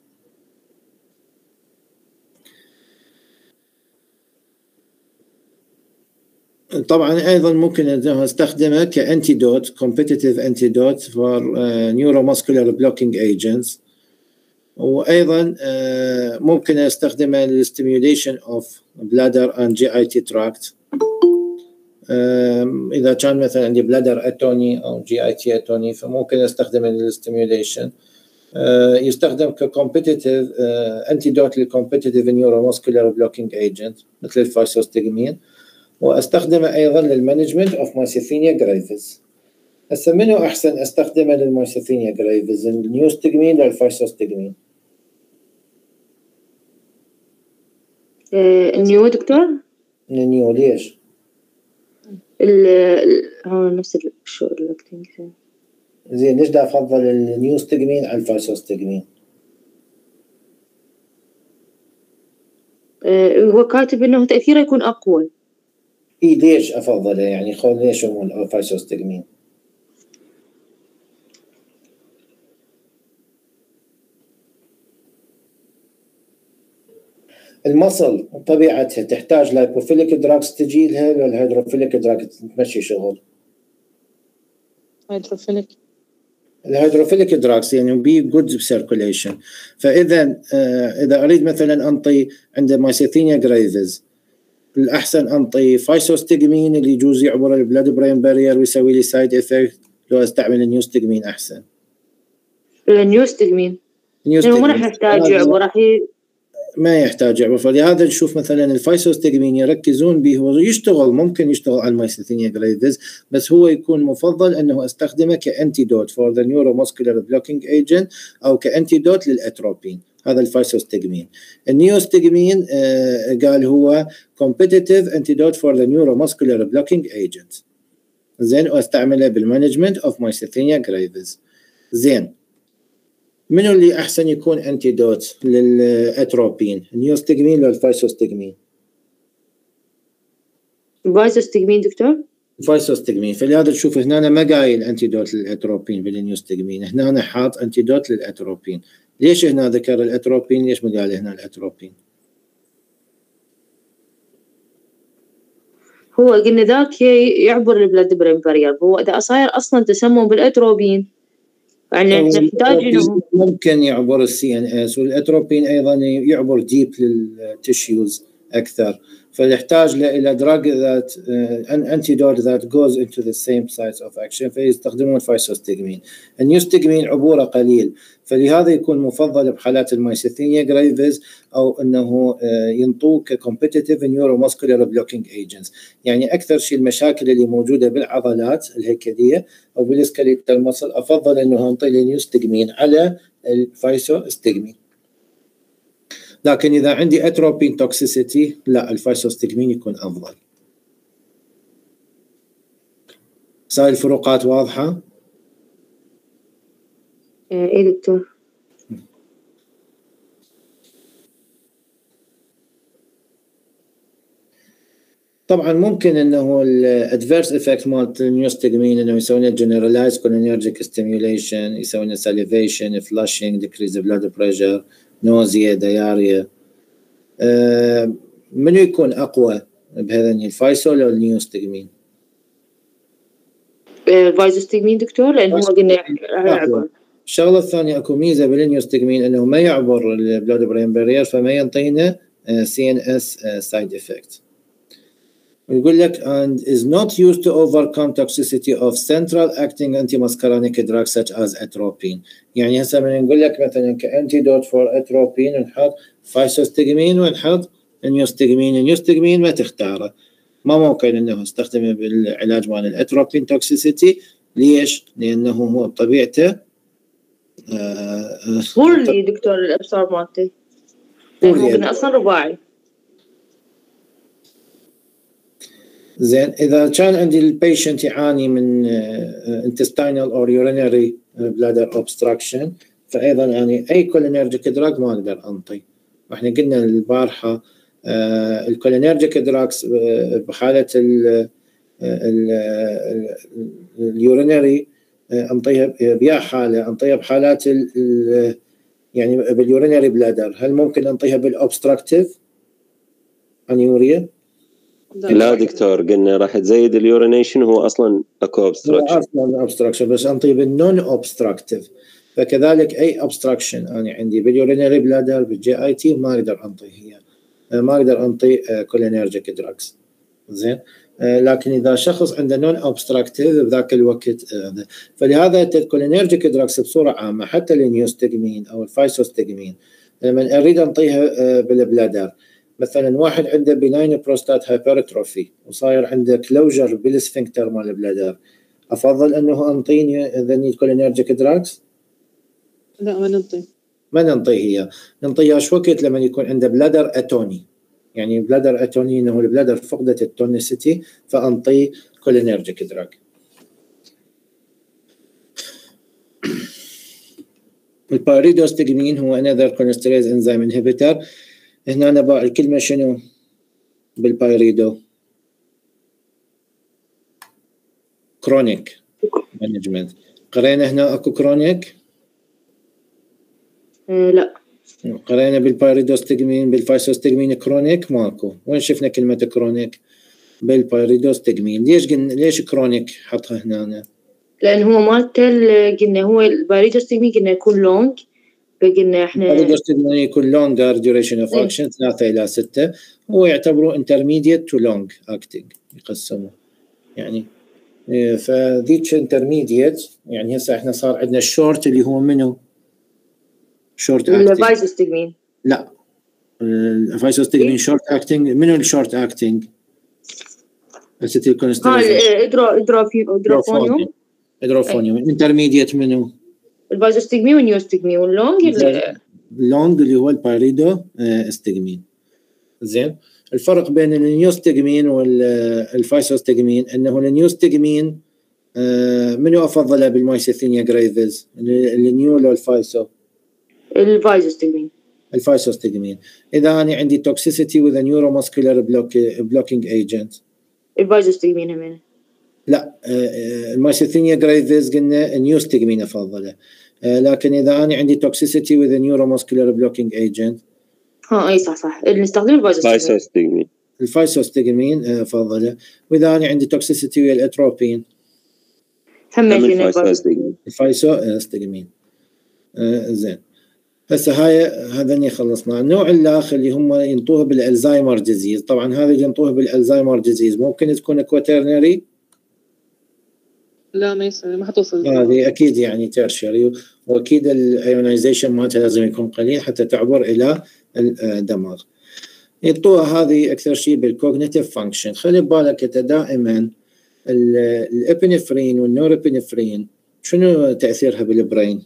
طبعا ايضا ممكن استخدمه كانتيدوت competitive antidote for uh, neuromuscular blocking agents، وايضا uh, ممكن استخدمه للstimulation of bladder and جي آي تي tract. uh, اذا كان مثلا عندي bladder atony او جي آي تي atony فممكن استخدمه للstimulation. uh, يستخدم كcompetitive uh, antidote للcompetitive neuromuscular blocking agent مثل الفايسوستيجمين، واستخدمه ايضا للمانجمنت اوف مايسيثينيا جريفز. هسه منو احسن استخدمه للمايسيثينيا جريفز، النيوستيجمين ولا الفايسوستيجمين؟
النيو دكتور؟
النيو. ليش؟
ال هو نفس الشو الاكتنج.
زين ليش دا افضل النيوستيجمين على الفايسوستيجمين؟
هو كاتب إنه تأثيره يكون أقوى.
إيه ليش أفضله يعني خل ليش هو الفايسوستجمين؟ المصل طبيعتها تحتاج لايبوفيليك دراكس تجي لها ولا الهيدروفيليك دراكس تمشي شغل؟
هيدروفيليك.
الهيدروفيليك دراكس يعني بي جود سيركوليشن. فاذا آه اذا اريد مثلا انطي عند مايسيثينيا جريفز الاحسن انطي فايسوستجمين اللي يجوز يعبر البلاد برين بارير ويسوي لي سايد افكت، لو استعمل النيوستجمين احسن.
النيوستجمين لانه ما راح يحتاج يعبر، راح ي...
ما يحتاج يعبر. فلهذا نشوف مثلا الفايسوستجمين يركزون به، هو يشتغل ممكن يشتغل على المايسيثينيا جريفز، بس هو يكون مفضل انه استخدمه كانتيدوت فور ذا نيوروماسكولار بلوكينج ايجنت او كانتيدوت للاتروبين. هذا الفايسوستجمين. النيوستجمين آه قال هو competitive antidote for the neuromuscular blocking agent. زين، واستعمله بالمانجمنت اوف مايسيثينيا جريفز. زين، منو اللي احسن يكون انتيدوت للاتروبين، النيوستجمين ولا الفايسوستجمين؟
الفايسوستجمين دكتور.
الفايسوستجمين. فلهذا تشوف هنا أنا ما قايل انتيدوت للاتروبين بالنيوستجمين، هنا أنا حاط انتيدوت للاتروبين. ليش هنا ذكر الاتروبين؟ ليش ما قال هنا الاتروبين؟
هو قلنا ذاك يعبر البلاد برين بارير، هو اذا صاير اصلا تسمم بالاتروبين يعني نحتاج انه
ممكن يعبر السي ان اس، والاتروبين ايضا يعبر ديب للتشيوز اكثر، فيحتاج الى دراج ذات ان انتيدوت ذات جوز انتو ذا سيم سايتس اوف اكشن، فيستخدمون الفايسوستجمين. النيوستجمين عبوره قليل، فلهذا يكون مفضل بحالات المايسيثينيا جريفز او انه ينطوه ككومبيتيتيف نيوروماسكولار بلوكينج ايجنتس. يعني اكثر شيء المشاكل اللي موجوده بالعضلات الهيكليه او بالسكليتال مصل افضل انه انطي النيوستجمين على الفايسوستجمين. لكن اذا عندي اتروبين توكسيسيتي لا، الفايسوستجمين يكون افضل. صار الفروقات واضحه؟
ايه دكتور.
طبعا ممكن انه الادفيرس افكت مالت النيوستجمين انه يسوي لنا جنرالايز كولينرجيك ستيميوليشن، يسوي لنا ساليفيشن، فلاشينج، ديكريز بلاد بريشر، نوزيا، دياريا. آه منو يكون اقوى بهذا الفايسو ولا النيوستجمين؟
الفايسوستجمين دكتور، لانه هو قلنا يعبر.
الشغله الثانيه اكو ميزه بالنيوستجمين انه ما يعبر البلاد برين بارير، فما ينطينا سي ان اس سايد افكت. يقول لك and is not used to overcome toxicity of central acting antimuscarinic drugs such as atropine. يعني هسه من نقول لك مثلا كانتيدوت فور اتروبين نحط فايسوستجمين ونحط النيوستجمين. النيوستجمين ما تختاره، ما ممكن انه استخدمه بالعلاج مال الاتروبين توكسيسيتي. ليش؟ لانه هو بطبيعته
بورلي دكتور الابصار مالته، هو قلنا اصلا رباعي.
زين، اذا كان عندي البيشنت يعاني من intestinal or urinary bladder obstruction فايضا يعني اي كولينرجيك دراج ما اقدر انطي. واحنا قلنا البارحه الكولينرجيك دراجز بحاله اليورينري انطيها بيا حاله، انطيها بحالات يعني باليورينري بلادر. هل ممكن انطيها بالاوبستراكتيف انيوريا؟
لا دكتور، قلنا راح تزيد اليورينيشن، هو اصلا اكو اوبستراكشن.
اصلا اوبستراكشن، بس انطي بالنون اوبستراكتيف. فكذلك اي اوبستراكشن انا عندي باليورينري بلادر بالجي اي تي ما اقدر انطي هي ما اقدر انطي كولينرجيك دراجز. زين، لكن اذا شخص عنده نون اوبستراكتيف بذاك الوقت. فلهذا الكولينرجيك دراجز بصوره عامه حتى النيوستجمين او الفايسوستجمين لما اريد انطيها بالبلادر، مثلا واحد عنده بناين بروستات هايبرتروفي وصاير عنده كلوجر بالسفنكتر مال البلادر، افضل انه انطيني ذني الكولينرجيك دراجز؟
لا ما ننطي
ما ننطي هي، ننطيها شو وقت لما يكون عنده بلادر اتوني. يعني بلادر اتوني انه البلادر فقدت التونيسيتي، فانطي كولينرجيك دراج. البايريدوستجمين هو another cholinesterase enzyme inhibitor. هنا أنا بقى الكلمة شنو بالبايريدو؟ كرونيك مانجمنت. قرينا هنا اكو كرونيك؟
آه لا.
قرينا بالبايريدوستجمين بالفايسوستجمين كرونيك ماكو. وين شفنا كلمة كرونيك؟ بالبايريدوستجمين. ليش قلنا ليش كرونيك حطها هنا؟
لأن هو مالته قلنا هو البايريدوستجمين قلنا يكون لونج، فقلنا احنا
البايريدوستجمين يكون لونجر ديوريشن اوف اكشن ثلاثة إلى ستة، هو يعتبروا انترميديت تو لونج اكتنج يقسموا يعني. فذيك انترميديت يعني هسه احنا صار عندنا الشورت اللي هو منو؟ شورت اكتنج.
الفايسوستجمين.
لا الفايسوستجمين شورت اكتنج. منو الشورت اكتنج؟ اسيتيل كونستريزون.
ها ادرو ادروفونيوم.
ادروفونيوم. انترميديت منو؟
الفايسوستجمين والنيوستجمين. واللونج
اللونج اللي هو البايريدو استجمين. زين. الفرق بين النيوستجمين والفايسوستجمين انه النيوستجمين منو افضله بالمايسيثينيا جريفز؟ النيو ولا الفايسو؟
الفايسوستجمين.
الفايسوستجمين. اذا انا عندي توكسيسيتي وذ نيوروماسكولار بلوكينج ايجنت،
الفايسوستجمين هم.
لا المايسيثينيا جريفز قلنا نيوستجمين افضله، لكن اذا انا عندي توكسيسيتي وذ نيوروماسكولار بلوكينج ايجنت
ها اي صح صح نستخدم
الفايسوستجمين.
الفايسوستجمين افضله. واذا انا عندي توكسيسيتي ويا الاتروبين
هم
الفايسوستجمين.
الفايسوستجمين. آه زين. هسه هاي هذا خلصنا. النوع الاخر اللي هم ينطوه بالالزايمر ديزيز. طبعا هذا اللي ينطوه بالالزايمر ديزيز ممكن تكون كواترنري؟
لا ما يصير، ما حتوصل.
هذه اكيد يعني تيرشري، واكيد الايونايزيشن مالتها لازم يكون قليل حتى تعبر الى الدماغ. ينطوها هذه اكثر شيء بالكوجنيتيف فانكشن. خلي بالك انت دائما الابنفرين والنورابنفرين شنو تاثيرها بالبرين؟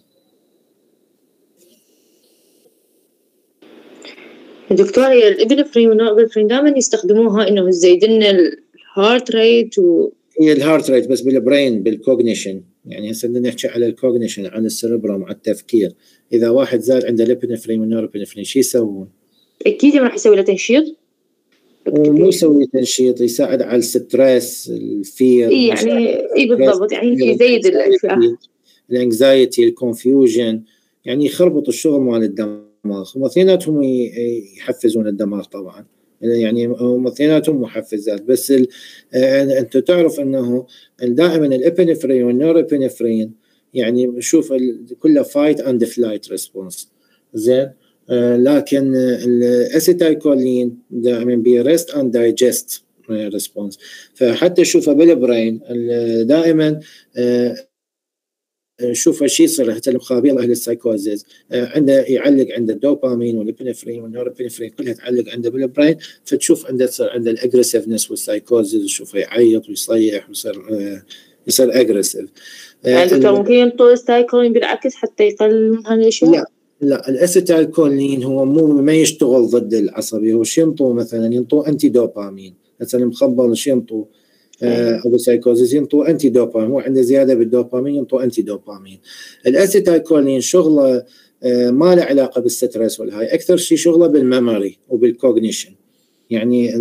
دكتور هي الابنفرين والنورابنفرين دائما يستخدموها انه يزيد لنا الهارت ريت و
هي الهارت ريت بس بالبرين بالكوجنيشن. يعني هسه بدنا نحكي على الكوجنيشن على السيربرم على التفكير. اذا واحد زاد عنده الابنفرين والنورابنفرين شو يسوون؟
اكيد راح يسوي له تنشيط.
مو يسوي تنشيط، يساعد على الستريس الفير.
اي يعني اي بالضبط يعني يزيد الاشياء
الانكزايتي الكونفيوجن، يعني يخربط الشغل مال الدماغ. واثنيناتهم يحفزون الدماغ طبعا، يعني هم اثنيناتهم محفزات. بس انت تعرف انه دائما الابنفرين والنورابنفرين يعني شوف كله فايت اند فلايت ريسبونس. زين. آه لكن الاسيتايكولين دائما بيرست اند دايجست ريسبونس. فحتى شوفه بالبرين دائما آه نشوف شيء يصير حتى المخابير اهل السايكوزيز آه عنده يعلق عند الدوبامين والابنفرين والنورابنفرين كلها تعلق عنده بالبرين، فتشوف عنده تصير عنده الاجريسيفنس والسايكوزيز، وشوفه يعيط ويصيح ويصير آه يصير اجريسيف.
آه يعني دكتور ممكن ينطوا السايكولين بالعكس حتى يقلل من هالاشياء؟
لا لا الاسيتايلكولين هو مو ما يشتغل ضد العصبي. هو شو ينطوه مثلا؟ ينطوه انتي دوبامين. مثلا مخبل شو ينطوه؟ آه ابو سايكوزيس ينطوه انتي دوبامين. هو عنده زياده بالدوبامين ينطوه انتي دوبامين. الاسيتايلكولين شغله آه ما له علاقه بالستريس والهاي، اكثر شيء شغله بالميموري وبالكوجنيشن. يعني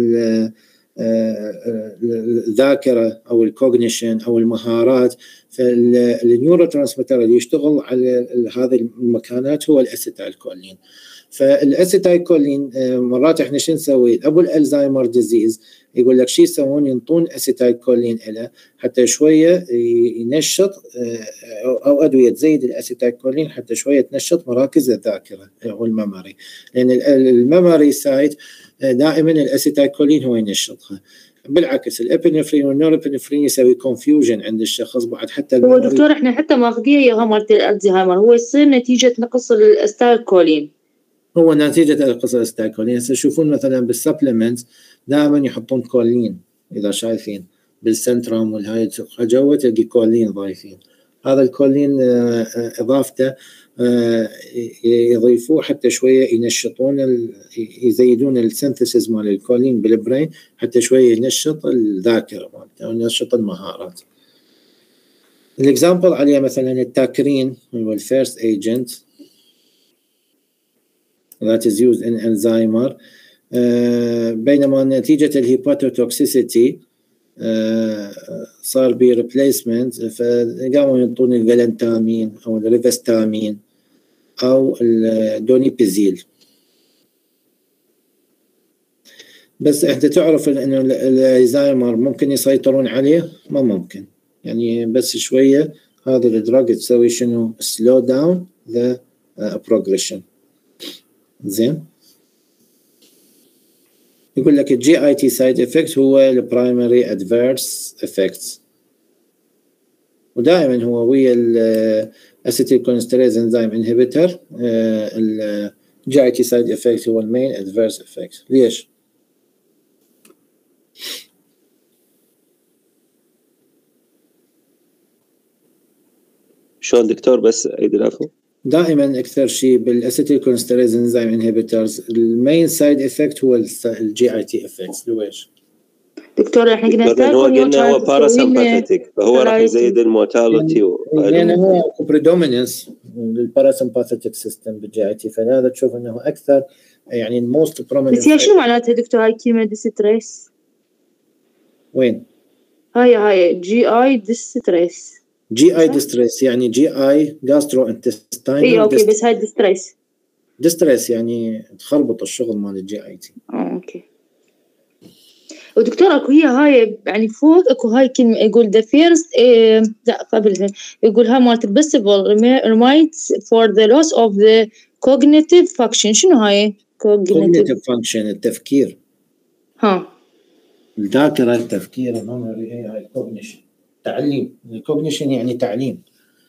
الذاكره او الكوجنيشن او المهارات. فالنيورو ترانسميتر اللي يشتغل على هذه المكانات هو الاسيتايلكولين. فالاسيتايلكولين مرات احنا شو نسوي؟ ابو الالزايمر ديزيز يقول لك شو يسوون؟ ينطون اسيتايلكولين له حتى شويه ينشط، او ادويه تزيد الاسيتايلكولين حتى شويه تنشط مراكز الذاكره والميموري، لان الميموري سايت دائما الاسيتايلكولين هو ينشطها. بالعكس الابنفرين والنورابنفرين يسوي كونفيوجن عند الشخص بعد. حتى
هو دكتور احنا حتى ماخذيه يا مالت الالزهايمر هو يصير نتيجه نقص الاستايلكولين.
هو نتيجه نقص الاستايلكولين. هسه تشوفون مثلا بالسبلمنت دائما يحطون كولين، اذا شايفين بالسنترام والهاي جوه تلقي كولين ضايفين. هذا الكولين اضافته يضيفوه حتى شويه ينشطون يزيدون السنثيسيس مال الكولين بالبرين حتى شويه ينشط الذاكره مالته وينشط المهارات. الاكزامبل عليه مثلا التاكرين هو الفيرست ايجنت. that is used in Alzheimer. آه بينما نتيجة الهيباتوتوكسيسيتي آه صار بي ريبليسمنت، فقاموا ينطون الفالنتامين أو الريفستامين أو الدونيبيزيل. بس أنت تعرف إنه الألزهايمر ممكن يسيطرون عليه؟ ما ممكن، يعني بس شوية هذا الدراج تسوي شنو؟ slow down the uh, progression. زين، يقول لك الجي اي تي side effect هو البرايمري adverse effects، ودائما هو ويا الاسيتيل كولينستريز انزيم انهبيتر الجي اي تي side effect هو المين adverse effect. ليش؟
شلون دكتور بس عيد العفو؟
دائما اكثر شيء بالاسيتيل كولينستريز انزيم انهبيترز المين سايد افكت هو الجي اي تي افكتس. ليش؟
دكتور احنا قلنا
دكتور هو قلنا هو باراسمباثيك، فهو راح يزيد المورتاليتي.
لان هو بريدوميننس للباراسمباثيك سيستم بالجي اي تي، فلهذا تشوف انه اكثر يعني الموست بروميننت.
بس هي شو معناتها دكتور هاي كلمه ديستريس؟
وين؟
هاي هاي جي اي ديستريس.
جي اي ديستريس يعني جي اي جاسترو انتستاينال.
اي اوكي بس هاي ديستريس.
ديستريس يعني تخربط الشغل مال الجي اي تي.
اه اوكي. ودكتور اكو هي هاي يعني فوق اكو هاي كلمه يقول the first إيه لا قبلها يقول هاي مالت possible reminds for the loss of the cognitive function. شنو هاي
cognitive function؟ التفكير.
ها
الذاكرة، التفكير، الميموري، هي هاي cognition. تعليم، الكوجنيشن يعني تعليم.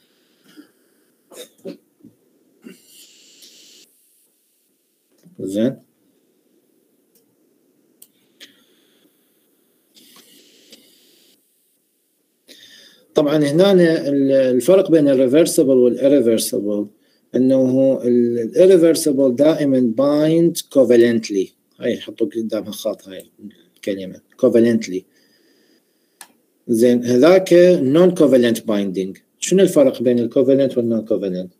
زين، طبعا هنا الفرق بين الريفرسبل والإيريفرسبل انه الإيريفرسبل دائما بايند كوفالنتلي. هاي حطوا قدامها خط هاي الكلمة كوفالنتلي. زين، هذاك نون كوفالنت بايندينج. شنو الفرق بين الكوفالنت والنون كوفالنت؟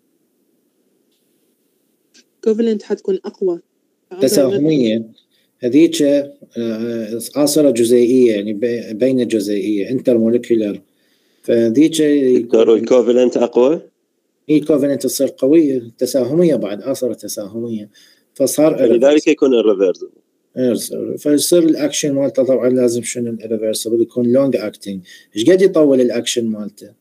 كوفالنت حتكون اقوى
تساهمية، هذيك عاصرة جزيئية يعني بين جزيئية انترمولكيولر، فذيك
دكتور الكوفالنت اقوى.
اي كوفالنت تصير قوية، تساهمية بعد عاصرة تساهمية، فصار
لذلك يكون الريفرسبل.
فيصير الاكشن مالته طبعا لازم شنو الريفرسبل يكون لونج اكتنج. ايش قد يطول الاكشن مالته؟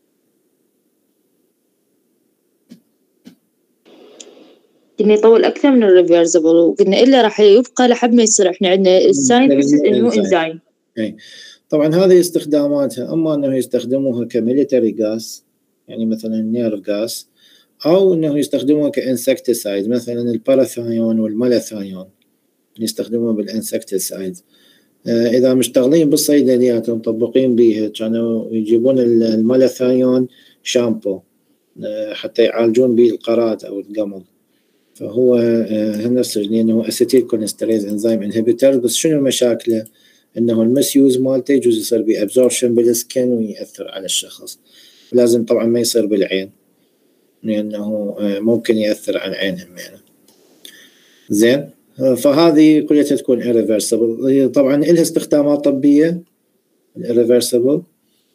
قلنا يطول اكثر من الريفرسبل، وقلنا الا راح يبقى لحد ما يصير احنا عندنا الساينتست انه انزايم.
اي طبعا هذه استخداماتها، اما انه يستخدموها كميليتري غاز يعني مثلا النيرف غاز، او انه يستخدموها كانسكتسايد مثلا الباراثايون والمالاثايون يستخدموها بالانسكتسايد. آه اذا مشتغلين بالصيدليات ومطبقين بيها كانوا يجيبون المالاثايون شامبو آه حتى يعالجون به القرات او القمل، فهو آه نفس لانه اسيتيل كولينستريز انزيم انهبيتر. بس شنو مشاكله؟ انه المسيوز مالته يجوز يصير بي ابزوربشن بالسكن ويأثر على الشخص. لازم طبعا ما يصير بالعين لانه ممكن يأثر على العين هم يعني. زين، فهذه كلها تكون irreversible. طبعا لها استخدامات طبية irreversible.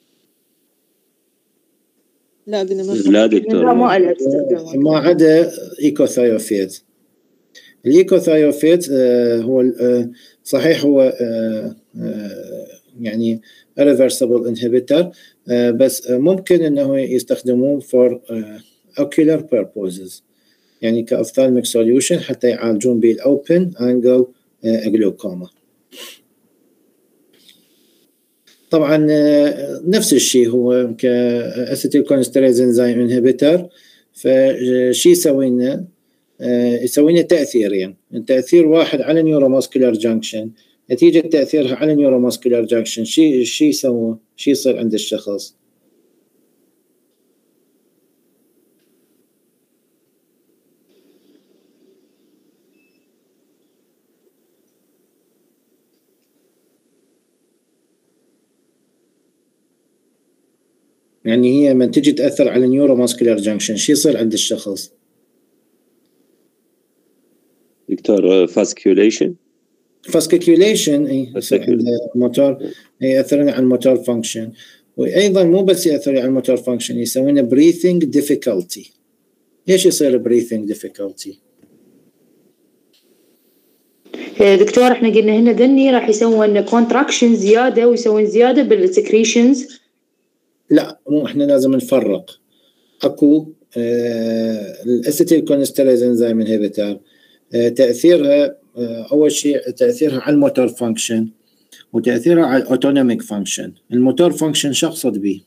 لا قلنا ما
لا دكتور
ما لها استخدامات
ما عدا ايكوثايوفيت. الايكوثايوفيت آه هو آه صحيح هو آه آه يعني irreversible inhibitor آه بس آه ممكن انه يستخدموه for آه ocular purposes يعني كأوفثالميك سوليوشن حتى يعالجون به الاوبن انجل جلوكوما. طبعا آه نفس الشيء هو كأسيتيل كولينستريز انزيم انهبيتر. فشي يسوي لنا يسوي لنا تأثيرين، يعني تأثير واحد على نيوروماسكولار جانكشن. نتيجة تأثيرها على نيوروماسكولار جانكشن شيء شي يسوي شي يصير عند الشخص؟ يعني هي من تجي تأثر على نيوروماسكولار جانكشن شي يصير عند الشخص؟
دكتور فاسكيوليشن
فاسكيوليشن اي الموتور ياثر على الموتور فانكشن، وايضا مو بس ياثر على الموتور فانكشن، يسوونه بريثنج ديفيكولتي. ليش يصير بريثنج ديفيكولتي؟
دكتور احنا قلنا هنا ذني راح يسوون كونتراكشن زياده ويسوون زياده بالسكريشنز. لا
مو احنا لازم نفرق. اكو آه الاسيتيل كولينستريز انزيم انهبيتر آه تاثيرها آه اول شيء تاثيرها على الموتور فانكشن وتاثيرها على الاوتونوميك فانكشن. الموتور فانكشن شو اقصد به؟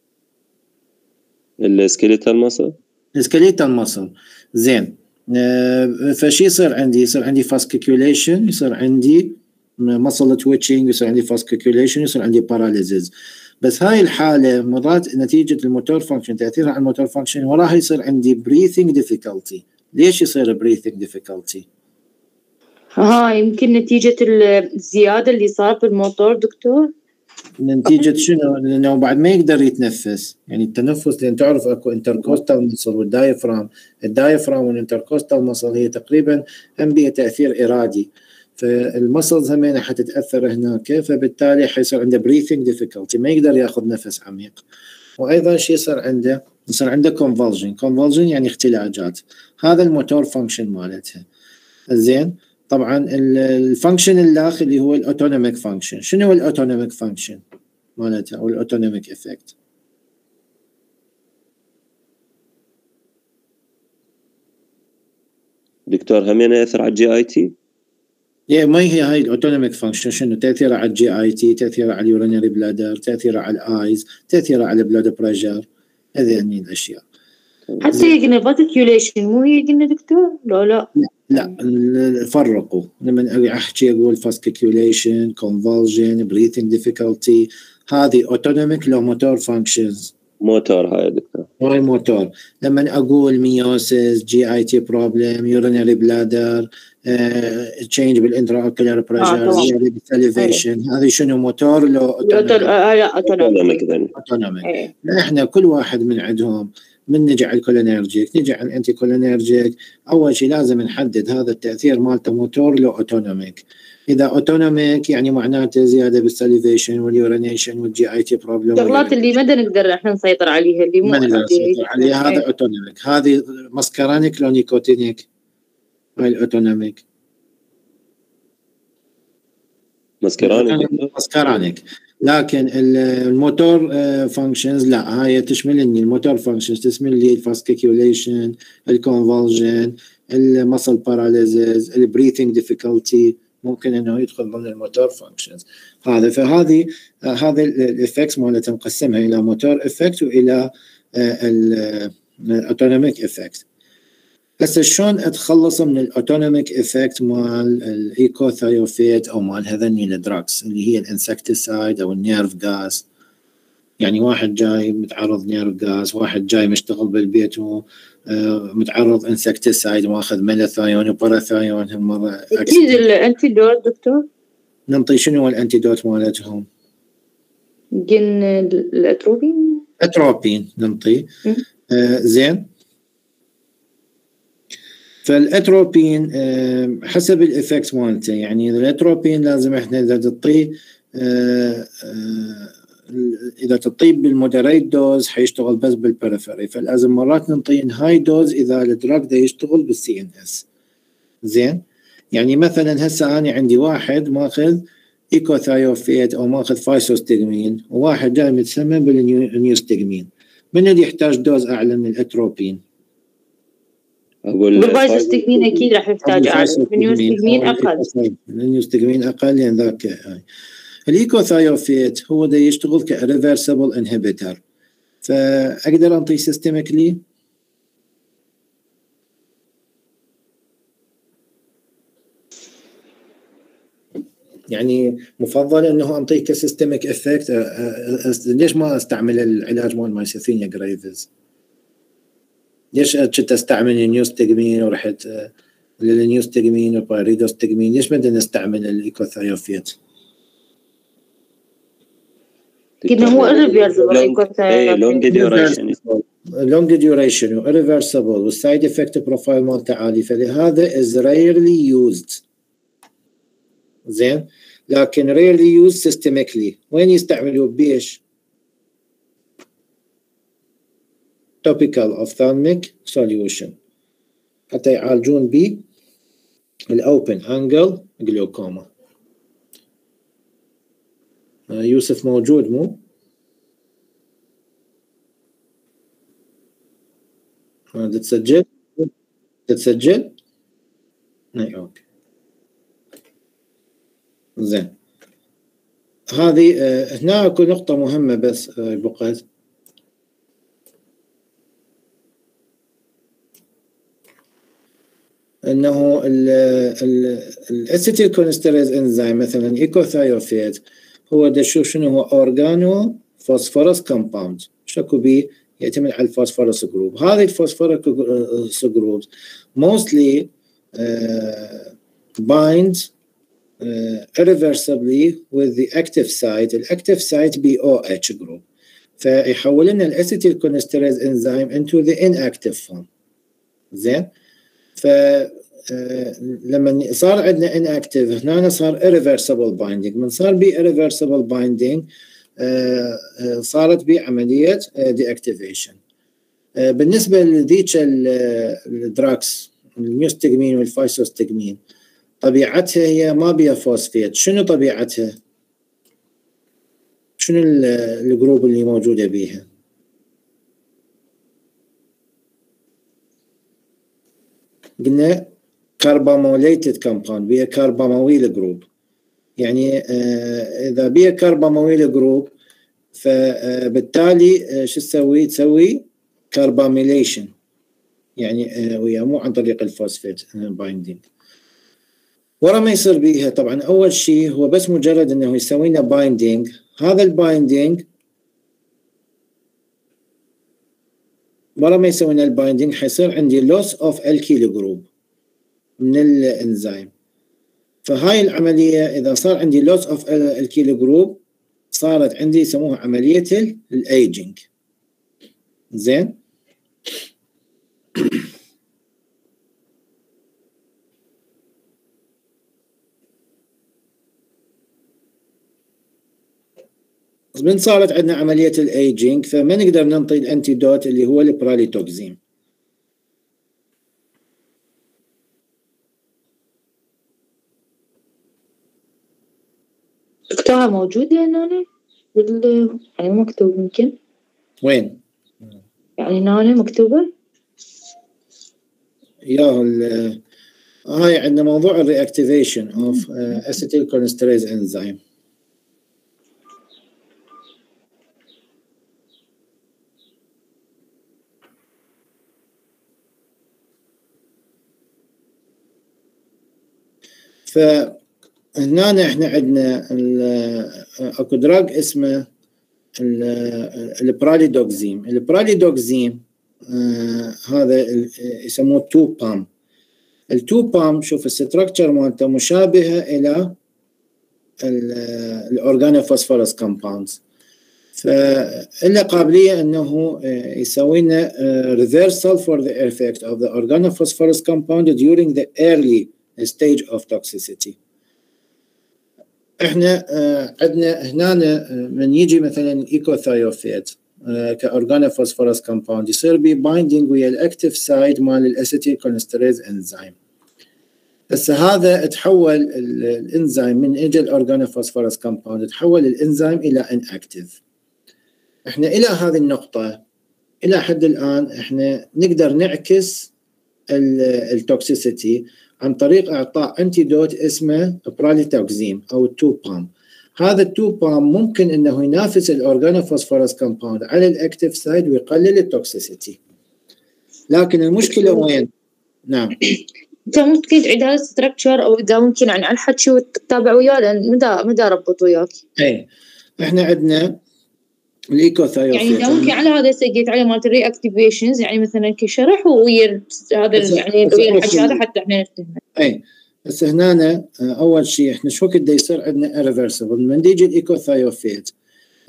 السكيليتال ماسل.
السكيليتال ماسل زين. آه فشي يصير عندي؟ يصير عندي فاسكيوليشن، يصير عندي ماسل تويتشنج، يصير عندي فاسكيوليشن، يصير عندي باراليزز. بس هاي الحالة مرات نتيجة الموتور فانكشن تأثيرها على الموتور فانكشن وراها يصير عندي breathing difficulty. ليش يصير breathing difficulty؟
ها يمكن نتيجة الزيادة اللي صار بالموتور دكتور.
نتيجة شنو؟ لأنه بعد ما يقدر يتنفس، يعني التنفس لأن تعرف أكو انتركوستال مصل والدايفرام، الدايفرام والانتركوستال مصل هي تقريبا هم بها تأثير إرادي، فالمسلز همين حتتأثر هناك، فبالتالي حيصير عنده breathing difficulty، ما يقدر ياخذ نفس عميق. وأيضا شيء يصير عنده يصير عنده convulsion. convulsion يعني اختلاجات، هذا الموتور فانكشن مالتها. زين طبعا الفانكشن الاخر اللي هو الاوتونوميك فانكشن. شنو هو الاوتونوميك فانكشن مالتها او الاوتونوميك افكت؟
دكتور همين ياثر على الجي اي تي؟
يا ما هي هاي الاوتونوميك فانكشن شنو؟ تاثيرها على الجي اي تي، تاثيرها على اليورينري بلادر، تاثيرها على الايز، تاثيرها على البلاد بريشر، هذه يعني الاشياء.
حتى هي قلنا فاسكيوليشن مو هي قلنا دكتور؟ لا لا
لا فرقوا. لما احكي اقول فاسكيوليشن، كونفولجن، بريثنج ديفيكولتي، هذه اوتونوميك لو موتور فانكشنز.
موتور هاي دكتور.
هاي موتور. لما اقول ميوسيس، جي اي تي بروبلم، يورينري بلادر، تشينج بالانترا اوكولار بريشر، زياده بالساليفيشن، هذه شنو موتور لو
اوتونوميك؟
اوتونوميك. احنا كل واحد من عندهم من نجي على الكولينرجيك، نجي على الانتي كولينرجيك، اول شيء لازم نحدد هذا التاثير مالته موتور لو اوتونوميك. اذا اوتونوميك يعني معناته زياده بالساليفيشن واليورينيشن والجي اي تي بروبلم،
الشغلات اللي ما نقدر احنا نسيطر عليها، اللي
ما نقدر نسيطر عليها، هذا اوتونوميك. هذه مسكرانيك لو نيكوتينيك، هاي الاوتونوميك.
مسكرانيك
مسكرانيك. لكن الموتور فانكشنز لا، هاي تشملني الموتور فانكشنز، تشمل لي الفاسكيوليشن، الكونفولجن، المسل باراليزز، البريثنج ديفيكولتي، ممكن انه يدخل ضمن الموتور فانكشنز هذا. فهذه هذه الافكتس مالتها نقسمها الى موتور افكت والى الاوتونوميك افكت. هسه شلون اتخلص من الاوتونوميك افكت مال الايكوثايوفيت او مال هذني الدراكس اللي هي الانسكتيسايد او النيرف غاز؟ يعني واحد جاي متعرض نيرف غاز، واحد جاي مشتغل بالبيت ومتعرض انسكتيسايد واخذ ميلاثايون وباراثايون هالمره.
اكيد الانتيدوت دكتور.
ننطي شنو الانتيدوت مالتهم؟
جن الاتروبين.
اتروبين ننطي. آه زين. فالاتروبين حسب الافكت مالته، يعني الاتروبين لازم احنا اذا تعطيه اذا تطيب بالمودريت دوز حيشتغل بس بالبريفري، فلازم مرات نعطيه هاي دوز اذا الدراج ده يشتغل بالسي ان اس. زين. يعني مثلا هسه انا عندي واحد ماخذ ايكوثايوفيت او ماخذ فايسوستجمين، وواحد جاي متسمم بالنيوستجمين، من اللي يحتاج دوز اعلى من الاتروبين؟
بالفايسوستجمين اكيد راح يحتاج اعلى، النيوستجمين اقل.
النيوستجمين اقل لان ذاك هاي. الايكوثايوفيت هو ده يشتغل كريفرسبل انهبيتر، فاقدر انطي سيستميكلي. يعني مفضل انه انطيه كسيستميك افكت. ليش ما استعمل العلاج مال مايسيثينيا جريفز؟ ليش كنت استعمل النيوستجمين ورحت للنيوستجمين وبايريدوستجمين؟ ليش بدنا نستعمل الايكوثايوفيت؟
كده هو الريفيرسبل ايكوثايوفيت.
لونج ديوريشن
لونج ديوريشن وإيرفيرسبل والسايد افكت بروفايل مالته عالي، فلهذا is rarely used. زين، لكن rarely used systemically. وين يستعملوه؟ بيش؟ topical ophthalmic solution حتى يعالجون به الأوبن أنجل جلوكوما. يوسف موجود مو؟ هذا تسجل؟ تتسجل؟ اي اوكي. زين، هذه آه هنا اكو نقطة مهمة بس آه بقت انه الاسيتيل كوليستريز انزيم مثلا ايكوثايوفيت هو دشو شنو هو اورجانو فوسفورس كومباوند، شكو بيه يعتمد على الفوسفورس جروب. هذه الفوسفورس جروب mostly uh, bind uh, irreversibly with the active site. الاكتيف site بي او اتش جروب، فيحول لنا الاسيتيل كوليستريز انزيم into the inactive form. زين، ف لما صار عندنا inactive هنا صار irreversible binding. من صار بي irreversible binding صارت بي عملية deactivation. بالنسبة لذيك الدراكس الميوستجمين والفايسوستجمين طبيعتها هي ما بيها فوسفيت. شنو طبيعتها؟ شنو الجروب اللي موجودة بيها؟ قلنا كارباموليتد كومباوند، بيها كاربامويل جروب. يعني آه اذا بيها كاربامويل جروب فبالتالي آه شو تسوي؟ تسوي كارباميليشن، يعني آه ويا مو عن طريق الفوسفيت بايندينج. ورا ما يصير بيها طبعا اول شيء هو بس مجرد انه يسوي لنا بايندينج. هذا البايندينج ورا ما يسوي لنا البايندينج حيصير عندي لوس اوف الكيل جروب من الانزيم. فهاي العمليه اذا صار عندي لوس اوف الكيل جروب صارت عندي يسموها عمليه الايجنج. زين، من صارت عندنا عمليه الايجنج فما نقدر ننطي الانتيدوت اللي هو البراليتوكسين.
دكتورة موجودة هنا بال يعني مكتوب يمكن
وين؟
يعني هنا مكتوبة
ياهو هاي عندنا موضوع الرياكتيفيشن اوف اسيتيل كوليستريز انزيم. فهنا احنا عندنا اكو دراج اسمه البراليدوكسيم. البراليدوكسيم آه هذا يسموه تو بام. التو بام شوف الستركتشر مالته مشابهه الى الاورجانوفوسفورس كومباوندز، فإلا قابليه انه يسوي لنا reversal for the effect of the organophosphorus compound during the early stage of toxicity. احنا عندنا هنا من يجي مثلا الايكوثايوفيت كاورجانوفوسفورس كومباوند يصير بي بايندينج ويا الاكتيف سايد مال الاسيتيل كوليستريز انزيم. هسه هذا تحول الانزيم من اجى الاورجانوفوسفورس كومباوند تحول الانزيم الى ان اكتيف. احنا الى هذه النقطه الى حد الان احنا نقدر نعكس التوكسيسيتي عن طريق اعطاء انتيدوت اسمه براليتوكسيم او التو بام. هذا التو بام ممكن انه ينافس الاورجانوفوسفورس كومباوند على الاكتيف سايد ويقلل التوكسيسيتي. لكن المشكله وين؟ نعم
انت ممكن تعيد هذا الستركتشر او اذا ممكن عن الحكي وتتابع وياه لان مدى مدى ربط وياك.
اي احنا عندنا الايكوثايوفيت
يعني اذا ممكن على هذا سجلت عليه مالت الري اكتيفيشنز يعني مثلا كشرح ويا هذا يعني ويا الحكي هذا حتى احنا نفهم.
اي بس هنا اول شيء احنا شو وقت بده يصير عندنا irreversible من يجي الايكوثايوفيت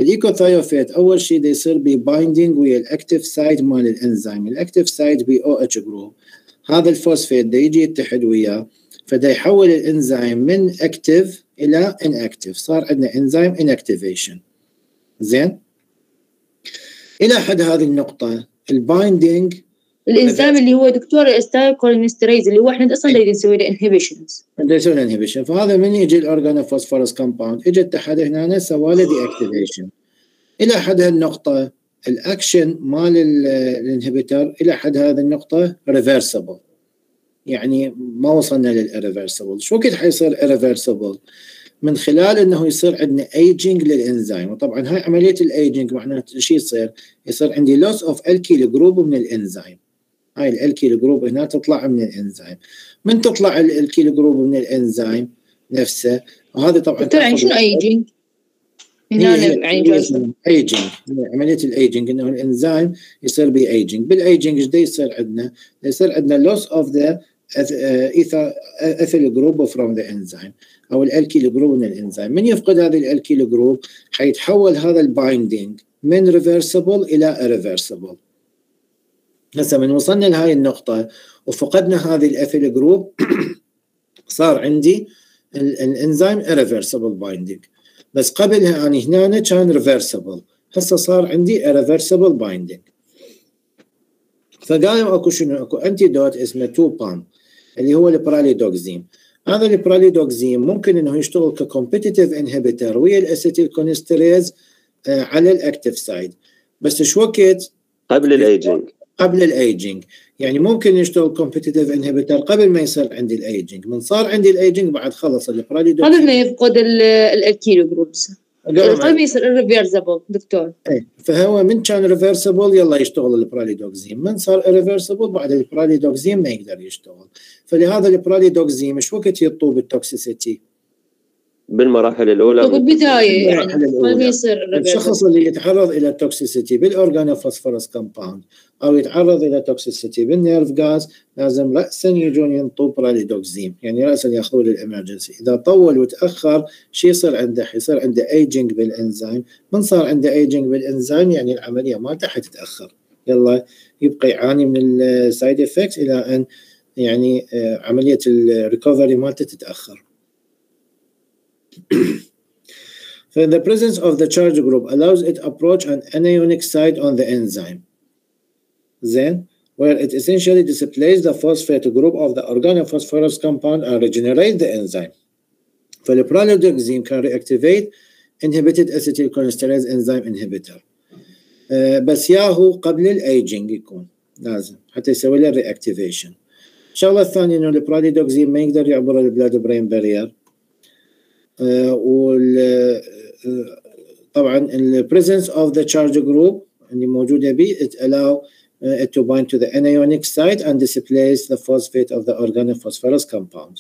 الايكوثايوفيت اول شيء دا يصير ببايندينج ويا الاكتيف سايد مال الانزيم، الاكتيف سايد بي او اتش جروب، هذا الفوسفيت دا يجي يتحد وياه فدا يحول الانزيم من اكتيف الى انكتيف، صار عندنا انزيم انكتيفيشن. زين، الى حد هذه النقطه البايندينج
الانزيم اللي هو دكتور الاستايكولينستريز اللي هو احنا اصلا دا نسوي له انهبيشنز،
دا يسوي له انهبيشن، فهذا من يجي الاورجانوفوسفورس كومباوند اجى اتحد هنا سوى له دي اكتيفيشن. الى حد هالنقطه الاكشن مال الانهبيتر الى حد هذه النقطه ريفرسبل، يعني ما وصلنا للريفرسبل. شو وقت حيصير ريفرسبل؟ من خلال انه يصير عندنا ايجينج للانزيم، وطبعا هاي عمليه الايجينج معناته شو يصير؟ يصير عندي لوس اوف الكيل جروب من الانزيم، هاي الالكيل جروب هنا تطلع من الانزيم، من تطلع الالكيل جروب من الانزيم نفسه، وهذا طبعا
يعني شنو ايجينج؟
هنا يعني ايجينج، عمليه الايجينج انه الانزيم يصير بي ايجينج. بالايجينج ايش يصير عندنا؟ يصير عندنا لوس اوف ذا ايثيل جروب فروم ذا انزيم او الالكيل جروب من الانزيم. من يفقد هذه الالكيل جروب حيتحول هذا البايندينج من ريفرسبل الى irreversible. هسه من وصلنا لهاي النقطه وفقدنا هذه الايثيل جروب صار عندي الانزيم irreversible binding، بس قبلها يعني هنا كان ريفرسبل، هسه صار عندي irreversible binding. فقالوا اكو شنو؟ اكو انتي دوت اسمه تو بام اللي هو البراليدوكسيم. هذا البراليدوكسيم ممكن انه يشتغل ككومبيتيتيف انهبيتر ويا الاسيتيل كونستريز آه على الاكتيف سايد، بس شو وقت؟
قبل الايجينج.
قبل الايجينج، يعني ممكن يشتغل كومبيتيتيف انهبيتر قبل ما يصير عندي الايجينج، من صار عندي الايجينج بعد خلص البراليدوكسيم
قبل ما يفقد الالكيلو جروبس، قبل ما يصير الريفرسبل دكتور.
اي فهو من كان ريفرسبل يلا يشتغل البراليدوكسيم، من صار ريفرسبل بعد البراليدوكسيم ما يقدر يشتغل. فلهذا البراليدوكسيم ايش وقت يطوب التوكسيسيتي؟
بالمراحل الاولى،
بالبدايه يعني قبل ما يصير
الشخص اللي يتعرض الى توكسيسيتي بالاورجانوفوسفورس كومباوند او يتعرض الى توكسيسيتي بالنيرف غاز لازم راسا يجون ينطوا براليدوكسيم، يعني راسا ياخذوه للامرجنسي. اذا طول وتاخر شو يصير عنده؟ يصير عنده ايجينج بالانزيم، من صار عنده ايجينج بالانزيم يعني العمليه مالته حتتاخر، يلا يبقى يعاني من السايد افكت الى ان يعني عمليه الريكفري مالته تتاخر. So the presence of the charge group allows it approach an anionic site on the enzyme, then where it essentially displays the phosphate group of the organophosphorus compound and regenerate the enzyme. فالبراليدوكسيم can reactivate inhibited acetylcholinesterase enzyme inhibitor. uh, بس ياهو قبل الايجينج يكون لازم حتى يسوي له reactivation. الشغله الثانيه انه البراليدوكسيم ما يقدر يعبر البلاد برين بارير. Uh, وال uh, طبعا ال presence of the charge group اللي موجوده به it allow uh, it to bind to the anionic site and displace the phosphate of the organophosphorus compound.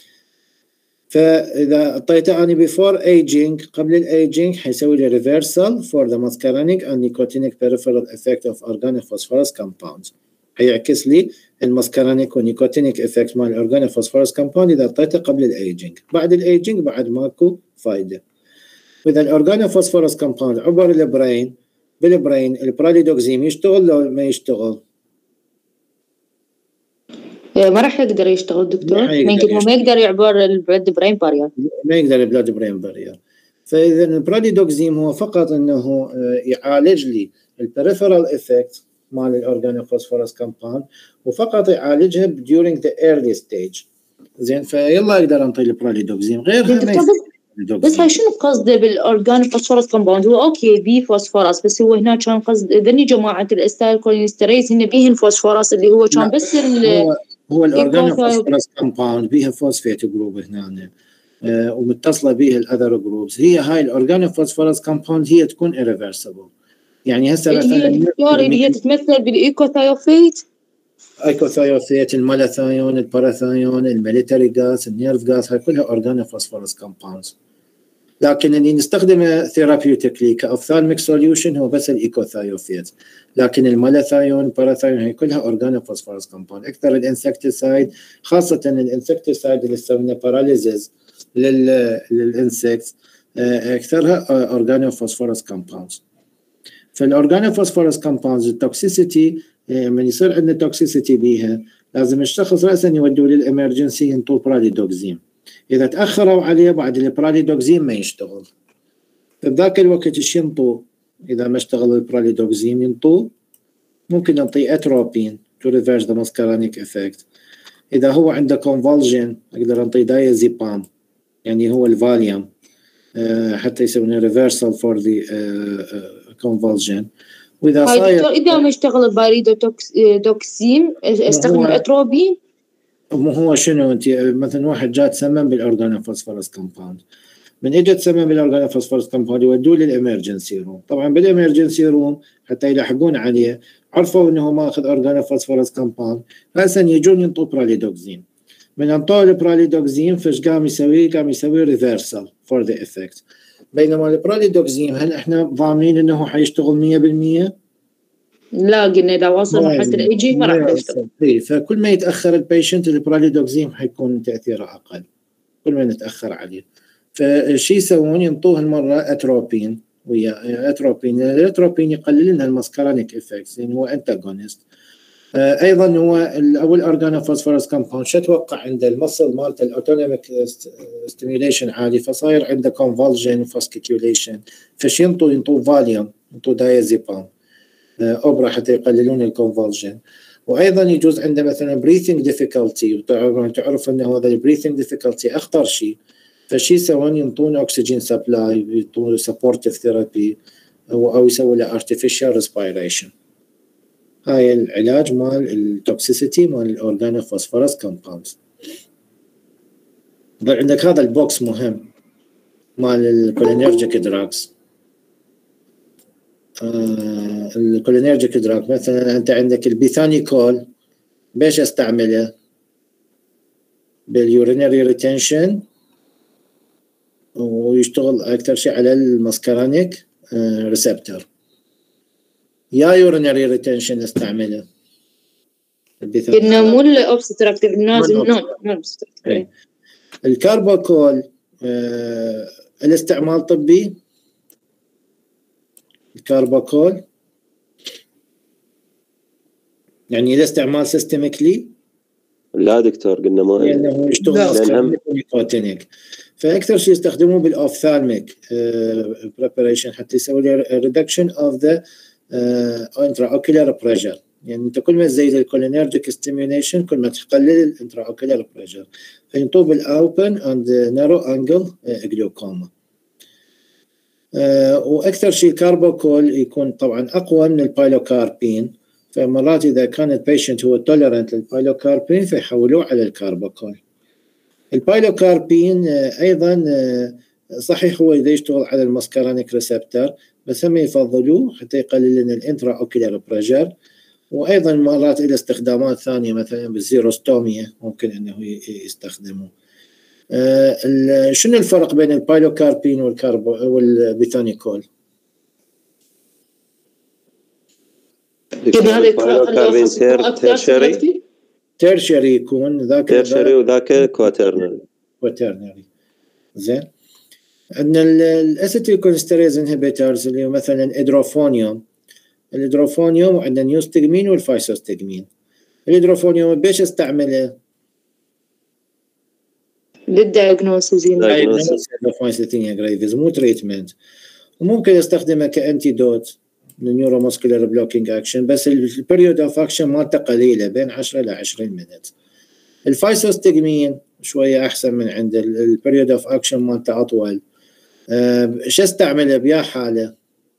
فاذا اعطيته اني before aging قبل الايجينج حيسوي لي reversal for the muscarinic and nicotinic peripheral effect of organophosphorus compounds، حيعكس لي المسكرانيك والنيكوتينيك افكت مال الاورجانوفوسفورس كومباوند اذا اعطيته قبل الايجينج. بعد الايجينج بعد ماكو فايده. واذا الاورجانوفوسفورس كومباوند عبر البرين بالبرين البراليدوكسيم يشتغل لو ما يشتغل؟
ما راح يقدر يشتغل دكتور، يمكن هو ما يقدر يعبر البلاد برين بارير،
ما يقدر البلاد برين بارير. فاذا البراليدوكسيم هو فقط انه يعالج لي البريفرال افكت مال الاورجانوفوسفورس كومباوند وفقط يعالجها during the early stage. زين فيلا يقدر انطي البراليدوكسيم غيرها ما
بس, بس هاي شنو قصده بالاورجانوفوسفورس كومباوند؟ هو اوكي بي فوسفورس، بس هو هنا كان قصد ذني جماعه الاستايكولينستريز هن بيهن فوسفورس اللي هو كان بس
هو هو الاورجانوفوسفورس كومباوند بيها فوسفيت جروب هنا آه ومتصله بها الاذر جروبس. هي هاي الاورجانوفوسفورس كومباوند هي تكون irreversible، يعني هسه مثلا
اللي هي تتمثل بالايكوثايوفيت،
ايكوثايوفيت، المالاثايون، الباراثايون، الميليتري غاز، النيرف غاز، هاي كلها اورجانوفوسفورس كومباوندز. لكن اللي نستخدمه ثيرابيوتيكلي كاوفثالميك سوليوشن هو بس الايكوثايوفيت، لكن المالاثايون، الباراثايون هي كلها اورجانوفوسفورس كومباوند. اكثر الانسكتيسايد خاصه الانسكتيسايد اللي يسوي باراليزز للانسكتس اكثرها اورجانوفوسفورس كومباوندز. فالاورجانوفوسفورس كومباوندز التوكسيسيتي من يصير عندنا توكسيسيتي بيها لازم الشخص راسا يودوه للامرجنسي ينطوه براليدوكسين. اذا تاخروا عليه بعد البراليدوكسين ما يشتغل، فبذاك الوقت ايش ينطوه؟ اذا ما اشتغل البراليدوكسين ينطوه ممكن نعطيه اتروبين to reverse the muscarinic effect. اذا هو عنده convulsion اقدر انطيه دايازيبام يعني هو الفاليوم حتى يسوي reversal for the convulsion. واذا صاير
اذا ما اشتغل الباريدوكسين استخدم اتروبين.
مو هو شنو انت مثلا واحد جاء تسمم بالاورجانوفوسفورس كومباوند، من اجى تسمم بالاورجانوفوسفورس كومباوند يودوه للامرجنسي روم. طبعا بالامرجنسي روم حتى يلحقون عليه عرفوا انه ماخذ اورجانوفوسفورس كومباوند راسا يجون ينطوا براليدوكسين. من انطوا البراليدوكسين فايش قام يسوي؟ قام يسوي ريفرسال فور ذا افكت. بينما البراليدوكسين هل احنا ضامنين انه حيشتغل مية بالمية؟
لا قلنا اذا وصل مرحله الاي جي ما راح يشتغل.
فكل ما يتاخر البيشنت البراليدوكسين حيكون تاثيره اقل كل ما نتاخر عليه. فشي يسوون ينطوه المره اتروبين ويا اتروبين. الاتروبين يقلل لنا المسكرانيك افكتس لانه هو انتاغونست. ايضا هو اول اورجانوفوسفورس كومباوند شو اتوقع عند المصل مالته الاوتونوميك ستيميوليشن عالي فصاير عنده كونفولجن وفاسكيكيوليشن فش ينطوا ينطوا فاليوم ينطوا دايازيبام اوبرا حتى يقللون الكونفولجن. وايضا يجوز عنده مثلا بريثنج ديفيكولتي وتعرف انه هذا البريثنج ديفيكولتي اخطر شيء فشي يسوون ينطون اكسجين سبلاي ينطون سبورتيف ثيرابي او يسوي له ارتفيشال ريسبيريشن. هاي العلاج مال التوكسيسيتي مال الاورجانوفوسفورس كومباوندز. عندك هذا البوكس مهم مال الكولينرجيك دراجز. آه الكولينرجيك دراج مثلا انت عندك البيثانيكول بايش استعمله؟ باليورينري ريتنشن ويشتغل اكثر شيء على المسكرانيك آه ريسبتور. يا يورينري ريتنشن استعمله
قلنا مو الاوبستراكتيف لازم نوم
الكارباكول آه الاستعمال طبي. الكارباكول يعني الاستعمال سيستميكلي
لا دكتور قلنا ما
لانه يشتغل نيكوتينيك فاكثر شيء يستخدموه بالاوفثالميك بريباريشن حتى يسوي لي ريدكشن اوف ذا انترا اوكيولار بريشر. يعني انت كل ما تزيد الكولينرجيك ستيميوليشن كل ما تقلل الانترا اوكيولار بريشر فينطوب الاوبن اند نارو انجل جلوكوما. أه واكثر شيء الكارباكول يكون طبعا اقوى من البايلوكاربين فمرات اذا كان البيشنت هو توليرنت للبايلوكاربين فيحولوه على الكارباكول. البايلوكاربين أه ايضا أه صحيح هو اذا يشتغل على المسكرانيك ريسبتور بس هم يفضلوه حتى يقلل لنا الانترا اوكيولار بريشر. وايضا مرات الى استخدامات ثانيه مثلا بالزيروستوميا ممكن انه يستخدموه. آه شنو الفرق بين البايلوكاربين والكاربو والبيثانيكول؟
البايلوكاربين تيرشري
تيرشري يكون ذاك
تيرشري وذاك كواترنري
كواترنري. زين عندنا الاسيتيل كوليستريز انهبيترز اللي مثلا ادروفونيوم. الادروفونيوم وعندنا نيوستجمين والفايسوستجمين. الادروفونيوم بيش استعمله؟
للدياغنوسيس
مايستينيا جريفيز مو تريتمنت. وممكن استخدمه كانتيدوت للنيوروماسكولار بلوكينج اكشن بس البريود اوف اكشن مالته قليله بين عشرة الى عشرين مينت. الفايسوستجمين شويه احسن من عند البريود اوف اكشن مالته اطول. أه شو استعمله بيا حاله؟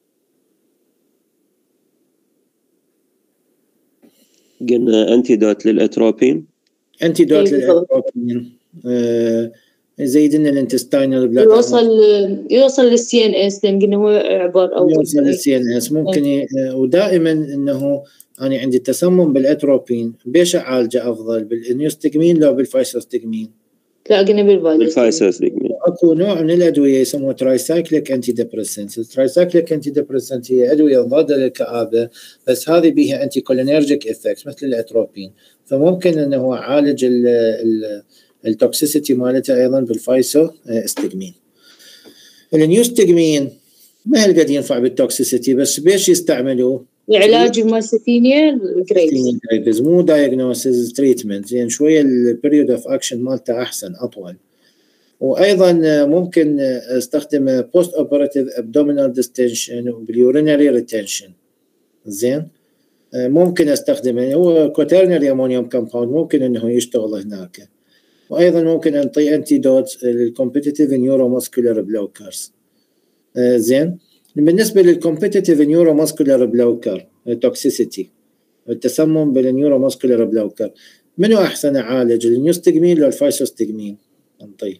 قلنا انتيدوت للاتروبين
انتيدوت للاتروبين آه يزيد لنا الانتستاينال بلاد
يوصل يوصل للسي ان اس لان هو عباره او
يوصل للسي ان اس ممكن ي... ودائما انه انا عندي تسمم بالاتروبين بيش اعالجه افضل بالنيوستجمين لو بالفايسوستجمين؟
لا قلنا
بالفايسوستجمين.
اكو نوع من الادويه يسموها ترايسايكليك انتي ديبريسنت. الترايسايكليك انتي ديبريسنت هي ادويه ضاده للكآبه بس هذه بها انتي كولينرجيك افكت مثل الاتروبين فممكن انه يعالج ال ال التوكسيسيتي مالتها ايضا بالفايسو استجمين. النيوستجمين ما هالقد ينفع بالتوكسيسيتي، بس بيش يستعملوه؟
علاج المالسيثينيا جريفز،
مو دايجنوسيس تريتمنت، زين شويه البريود اوف اكشن مالته احسن اطول. وايضا ممكن استخدم بوست اوبراتيف ابدومينال ديستنشن وباليورينري ريتنشن. زين ممكن استخدمه، هو كوترنري امونيوم كومباوند ممكن انه يشتغل هناك. وايضا ممكن انطي انتي دوت للكومبيتيتيف نيوروماسكولار بلوكرز. زين بالنسبه للكومبيتيتيف نيوروماسكولار بلوكر توكسيسيتي، التسمم بالنيوروماسكولار بلوكر، منو احسن اعالج، النيوستجمين ولا الفايسوستجمين انطي؟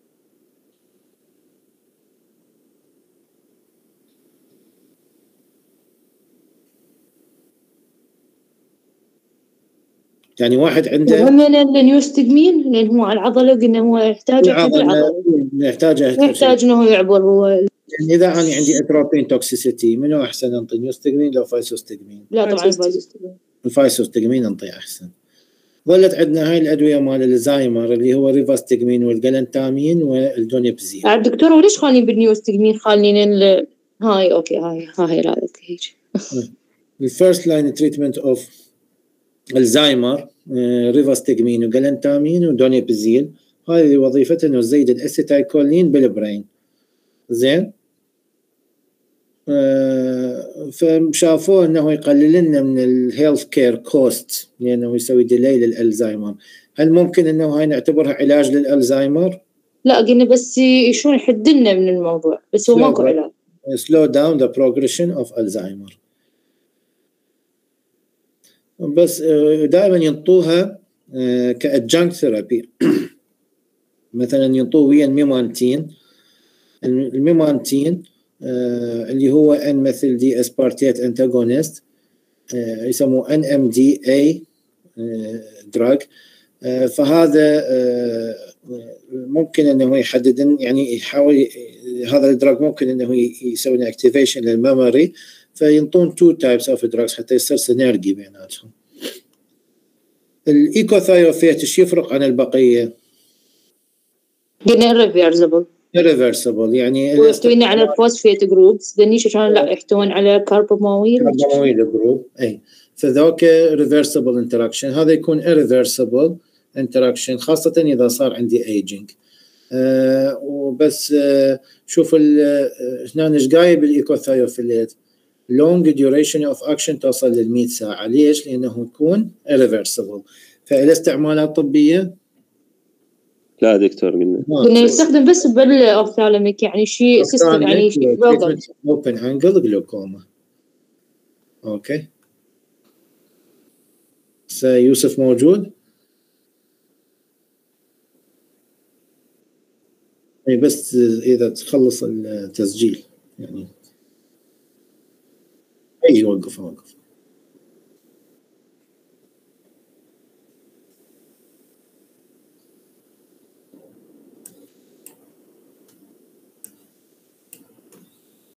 يعني واحد عنده
وهم النيوستجمين لان هو على العضله، قلنا هو يحتاج العضله،
يحتاج
يحتاج انه يعبر هو.
يعني اذا انا عندي اتروبين توكسيسيتي منو احسن انطي، نيوستجمين لو فايسوستجمين؟
لا طبعا الفايسوستجمين.
الفايسوستجمين انطي احسن. ظلت عندنا هاي الادويه مال الزهايمر اللي هو ريفاستجمين والجلنتامين والدونيبزيل.
عاد دكتور وليش خالين بالنيوستجمين خالين ال... هاي اوكي هاي هاي لا اوكي هيك.
الفيرست لاين تريتمنت اوف الزهايمر ريفاستجمين وجلنتامين ودونيبزيل، هذه وظيفتها انه تزيد الاسيتايكولين بالبرين. زين آه فشافوه انه يقلل لنا من الهيلث كير كوست لانه يسوي ديلي للالزهايمر. هل ممكن انه هاي نعتبرها علاج للالزهايمر؟
لا قلنا بس شلون يحد لنا من الموضوع، بس هو ماكو علاج.
slow down the progression of Alzheimer. بس دائما ينطوها كادجانكت ثيرابي. مثلا ينطوه ويا الميمانتين. الميمانتين اللي هو ان مثل دي اسبارتيت انتاغونست، يسموه ان ام دي اي دراج. فهذا ممكن انه يحدد، يعني يحاول هذا الدراج ممكن انه يسوي اكتيفيشن للميموري، فينطون تو تايبس اوف دراجز حتى يصير سينرجي بيناتهم. الايكوثايوفيت ايش يفرق عن البقيه؟
قلنا irreversible
irreversible يعني
ويحتوين على الفوسفيت جروبس، دنيش عشان لا يحتوون على كاربامويل
كاربامويل جروب. اي فذوك ريفرسبل انتراكشن، هذا يكون irreversible انتراكشن خاصه اذا صار عندي ايجينج. آه وبس آه شوف هنا ايش جايب بالايكوثايوفيليت لونج ديوريشن اوف اكشن توصل لل مئة ساعه. ليش؟ لانه يكون irreversible. فإلى استعمالات طبيه؟
لا دكتور قلنا
قلنا يستخدم بس بالاوفثالميك، يعني شيء سيستم، يعني شيء بروجرام
اوبن انجل جلوكوما. اوكي يوسف موجود؟ اي بس اذا تخلص التسجيل يعني اي وقف وقف